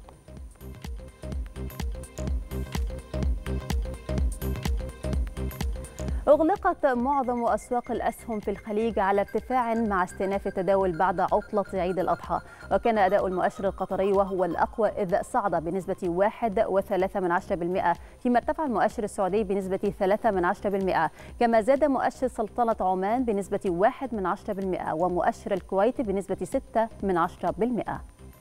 أغلقت معظم أسواق الأسهم في الخليج على ارتفاع مع استئناف التداول بعد عطلة عيد الأضحى، وكان أداء المؤشر القطري وهو الأقوى إذ صعد بنسبة واحد فاصلة ثلاثة بالمئة، فيما ارتفع المؤشر السعودي بنسبة ثلاثة بالمئة، كما زاد مؤشر سلطنة عمان بنسبة واحد بالمئة ومؤشر الكويت بنسبة ستة بالمئة.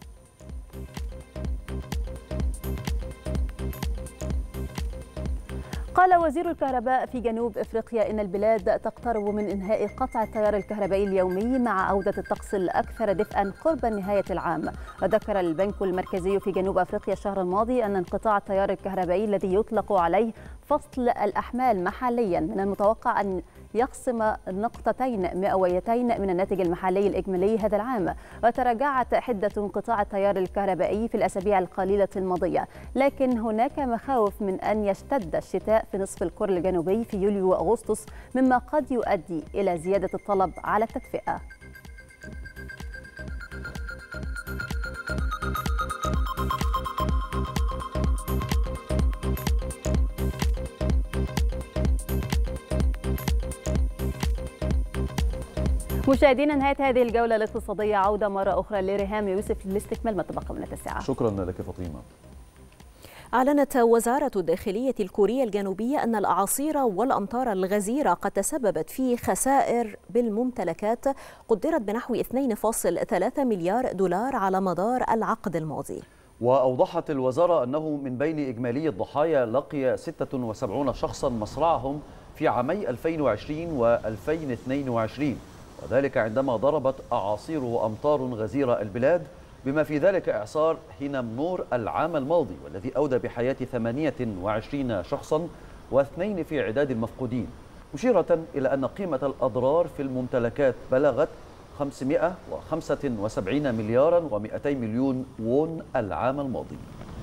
قال وزير الكهرباء في جنوب افريقيا ان البلاد تقترب من انهاء قطع التيار الكهربائي اليومي مع عوده الطقس الاكثر دفئا قرب نهايه العام. وذكر البنك المركزي في جنوب افريقيا الشهر الماضي ان انقطاع التيار الكهربائي الذي يطلق عليه فصل الاحمال محليا من المتوقع ان يقسم نقطتين مئويتين من الناتج المحلي الإجمالي هذا العام. وتراجعت حدة انقطاع التيار الكهربائي في الأسابيع القليلة الماضية، لكن هناك مخاوف من أن يشتد الشتاء في نصف الكرة الجنوبي في يوليو وأغسطس، مما قد يؤدي إلى زيادة الطلب على التدفئة. مشاهدينا، نهاية هذه الجولة الاقتصادية. عودة مرة أخرى لريهام يوسف لاستكمال ما تبقى من التاسعة. شكرا لك فاطمة. أعلنت وزارة الداخلية الكورية الجنوبية أن الأعاصير والأمطار الغزيرة قد تسببت في خسائر بالممتلكات قدرت بنحو اثنين فاصلة ثلاثة مليار دولار على مدار العقد الماضي. وأوضحت الوزارة أنه من بين إجمالي الضحايا لقي ستة وسبعين شخصا مصرعهم في عامي ألفين وعشرين وألفين واثنين وعشرين، وذلك عندما ضربت أعاصير وأمطار غزيرة البلاد، بما في ذلك إعصار هينامنور العام الماضي والذي أودى بحياة ثمانية وعشرين شخصا واثنين في عداد المفقودين، مشيرة إلى أن قيمة الأضرار في الممتلكات بلغت خمسمائة وخمسة وسبعين مليارا ومئتي مليون وون العام الماضي.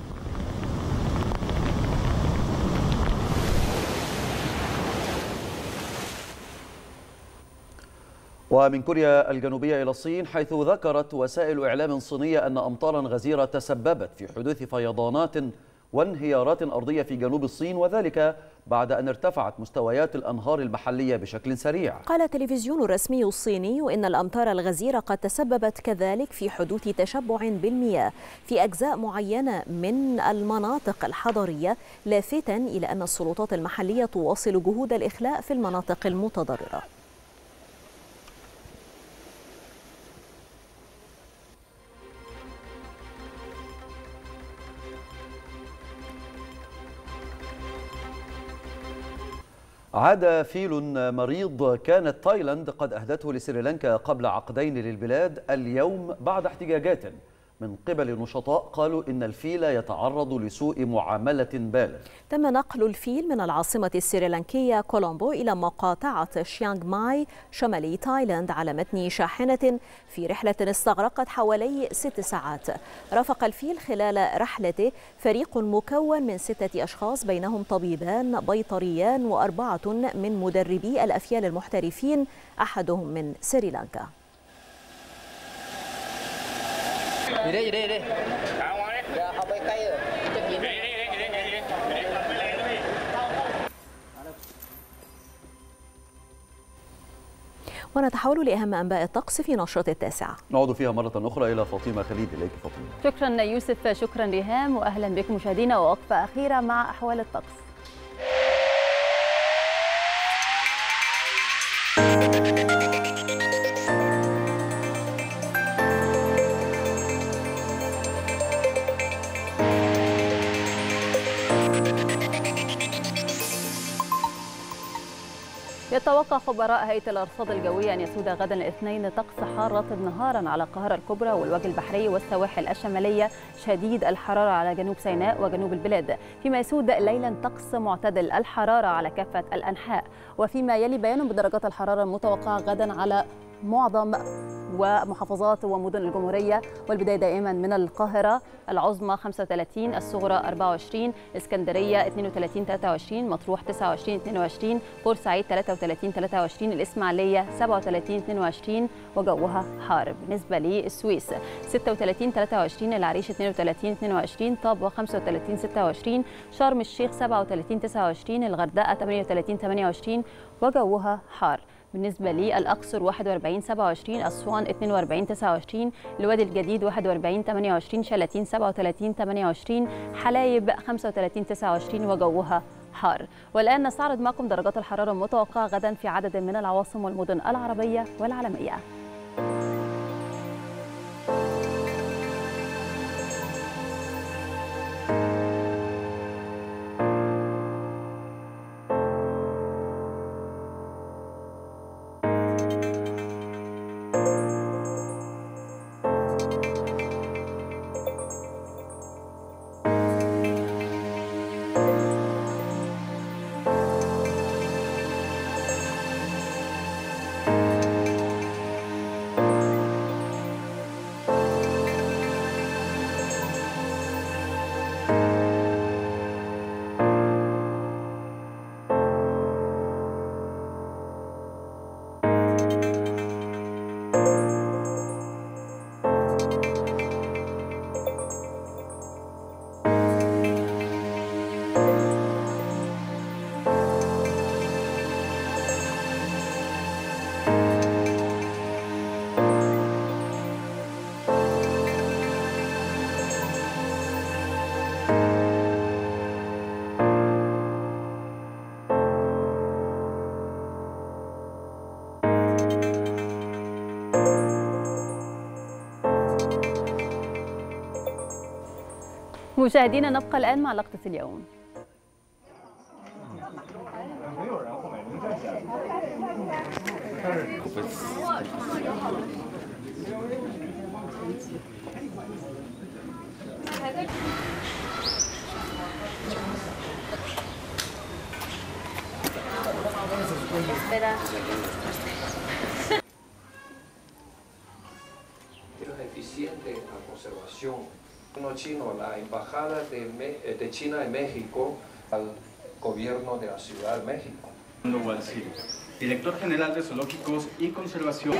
ومن كوريا الجنوبية إلى الصين، حيث ذكرت وسائل إعلام صينية أن أمطارا غزيرة تسببت في حدوث فيضانات وانهيارات أرضية في جنوب الصين، وذلك بعد أن ارتفعت مستويات الأنهار المحلية بشكل سريع. قال التلفزيون الرسمي الصيني إن الأمطار الغزيرة قد تسببت كذلك في حدوث تشبع بالمياه في أجزاء معينة من المناطق الحضرية، لافتاً إلى أن السلطات المحلية تواصل جهود الإخلاء في المناطق المتضررة. عاد فيل مريض كانت تايلاند قد أهدته لسريلانكا قبل عقدين للبلاد اليوم بعد احتجاجات من قبل نشطاء قالوا إن الفيل يتعرض لسوء معاملة بالغ. تم نقل الفيل من العاصمة السريلانكية كولومبو إلى مقاطعة شيانغ ماي شمالي تايلاند على متن شاحنة في رحلة استغرقت حوالي ست ساعات. رافق الفيل خلال رحلته فريق مكون من ستة أشخاص بينهم طبيبان بيطريان وأربعة من مدربي الأفيال المحترفين، أحدهم من سريلانكا. ونتحول لأهم أنباء الطقس في نشرة التاسعة. نعود فيها مرة أخرى إلى فاطمة خليل. إليك فاطمة. شكرا يوسف، شكرا ريهام، وأهلا بكم مشاهدينا. ووقفة أخيرة مع أحوال الطقس. يتوقع خبراء هيئة الأرصاد الجوية أن يسود غدا الاثنين طقس حار نهارا على القاهرة الكبرى والوجه البحري والسواحل الشمالية، شديد الحرارة على جنوب سيناء وجنوب البلاد، فيما يسود ليلا طقس معتدل الحرارة على كافة الأنحاء. وفيما يلي بيان بدرجات الحرارة المتوقعة غدا على معظم ومحافظات ومدن الجمهورية، والبداية دائما من القاهرة العظمى خمسة وثلاثين، الصغرى أربعة وعشرين، اسكندرية اثنين وثلاثين ثلاثة وعشرين، مطروح تسعة وعشرين اثنين وعشرين، بورسعيد ثلاثة وثلاثين ثلاثة وعشرين، الإسماعيلية سبعة وثلاثين اثنين وعشرين وجوها حار. بالنسبة للسويس ستة وثلاثين ثلاثة وعشرين، العريش اثنين وثلاثين اثنين وعشرين، طابة خمسة وثلاثين ستة وعشرين، شرم الشيخ سبعة وثلاثين تسعة وعشرين، الغردقة ثمانية وثلاثين ثمانية وعشرين وجوها حار. بالنسبة للأقصر واحد وأربعين سبعة وعشرين، أسوان اثنين وأربعين تسعة وعشرين، الوادي الجديد واحد وأربعين ثمانية وعشرين، شلاتين سبعة وثلاثين ثمانية وعشرين، حلايب خمسة وثلاثين تسعة وعشرين وجوها حار. والآن نستعرض معكم درجات الحرارة المتوقعة غدا في عدد من العواصم والمدن العربية والعالمية. مشاهدينا نبقى الآن مع لقطة اليوم. Chino, la embajada de, de China en México al gobierno de la Ciudad de México. Director General de Zoológicos y Conservación.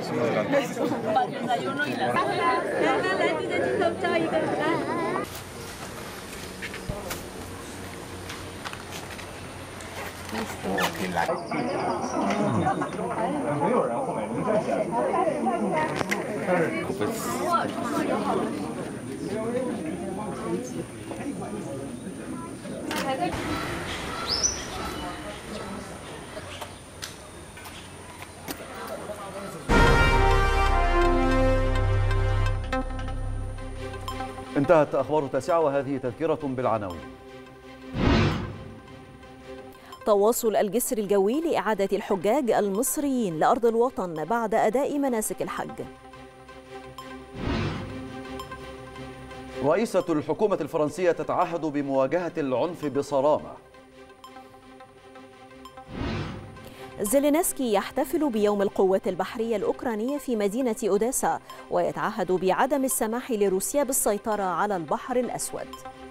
انتهت أخبار التاسعة وهذه تذكرة بالعناوين. تواصل الجسر الجوي لإعادة الحجاج المصريين لأرض الوطن بعد أداء مناسك الحج. رئيسة الحكومة الفرنسية تتعهد بمواجهة العنف بصرامة. زيلينسكي يحتفل بيوم القوات البحرية الأوكرانية في مدينة أوديسا ويتعهد بعدم السماح لروسيا بالسيطرة على البحر الأسود.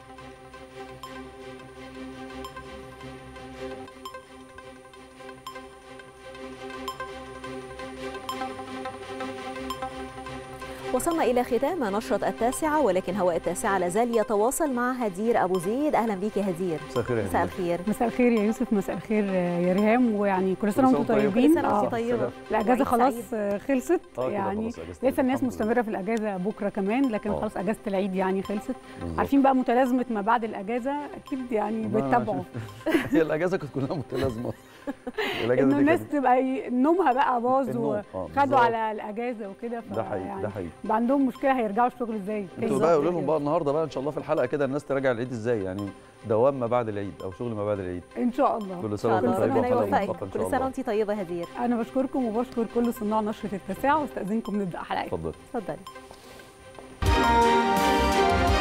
وصلنا إلى ختام نشرة التاسعة، ولكن هواء التاسعة لازال يتواصل مع هدير أبو زيد. أهلا بيك يا هدير. مساء الخير. مساء الخير. مساء الخير يا يوسف. مساء الخير يا ريهام. ويعني كل سنة وانتم طيبين. كل سنة وانتم طيبة. الأجازة خلاص خلصت آه يعني خلاص لسه الناس مستمرة في الأجازة بكرة كمان، لكن أوه. خلاص أجازة العيد يعني خلصت. عارفين بقى متلازمة ما بعد الأجازة أكيد يعني بتتابعوا. هي الأجازة كانت كلها متلازمة انه الناس تبقى ي- نومها بقى باظ النوم، آه، بالظبط. وخدوا على الاجازه وكده، ده حقيقي ده حقيقي. يبقى عندهم مشكله هيرجعوا الشغل ازاي؟ انتوا بقى قولوا لهم بقى النهارده بقى ان شاء الله في الحلقه كده الناس تراجع العيد ازاي، يعني دوام ما بعد العيد او شغل ما بعد العيد. ان شاء الله. كل سنه وانتم طيبين ربنا وحلقه يوفقك. موفقه ان شاء كل الله. سنه وانت طيبه يا هدير. انا بشكركم وبشكر كل صناع نشره التاسعه، واستاذنكم نبدا حلقتنا. اتفضلي. اتفضلي.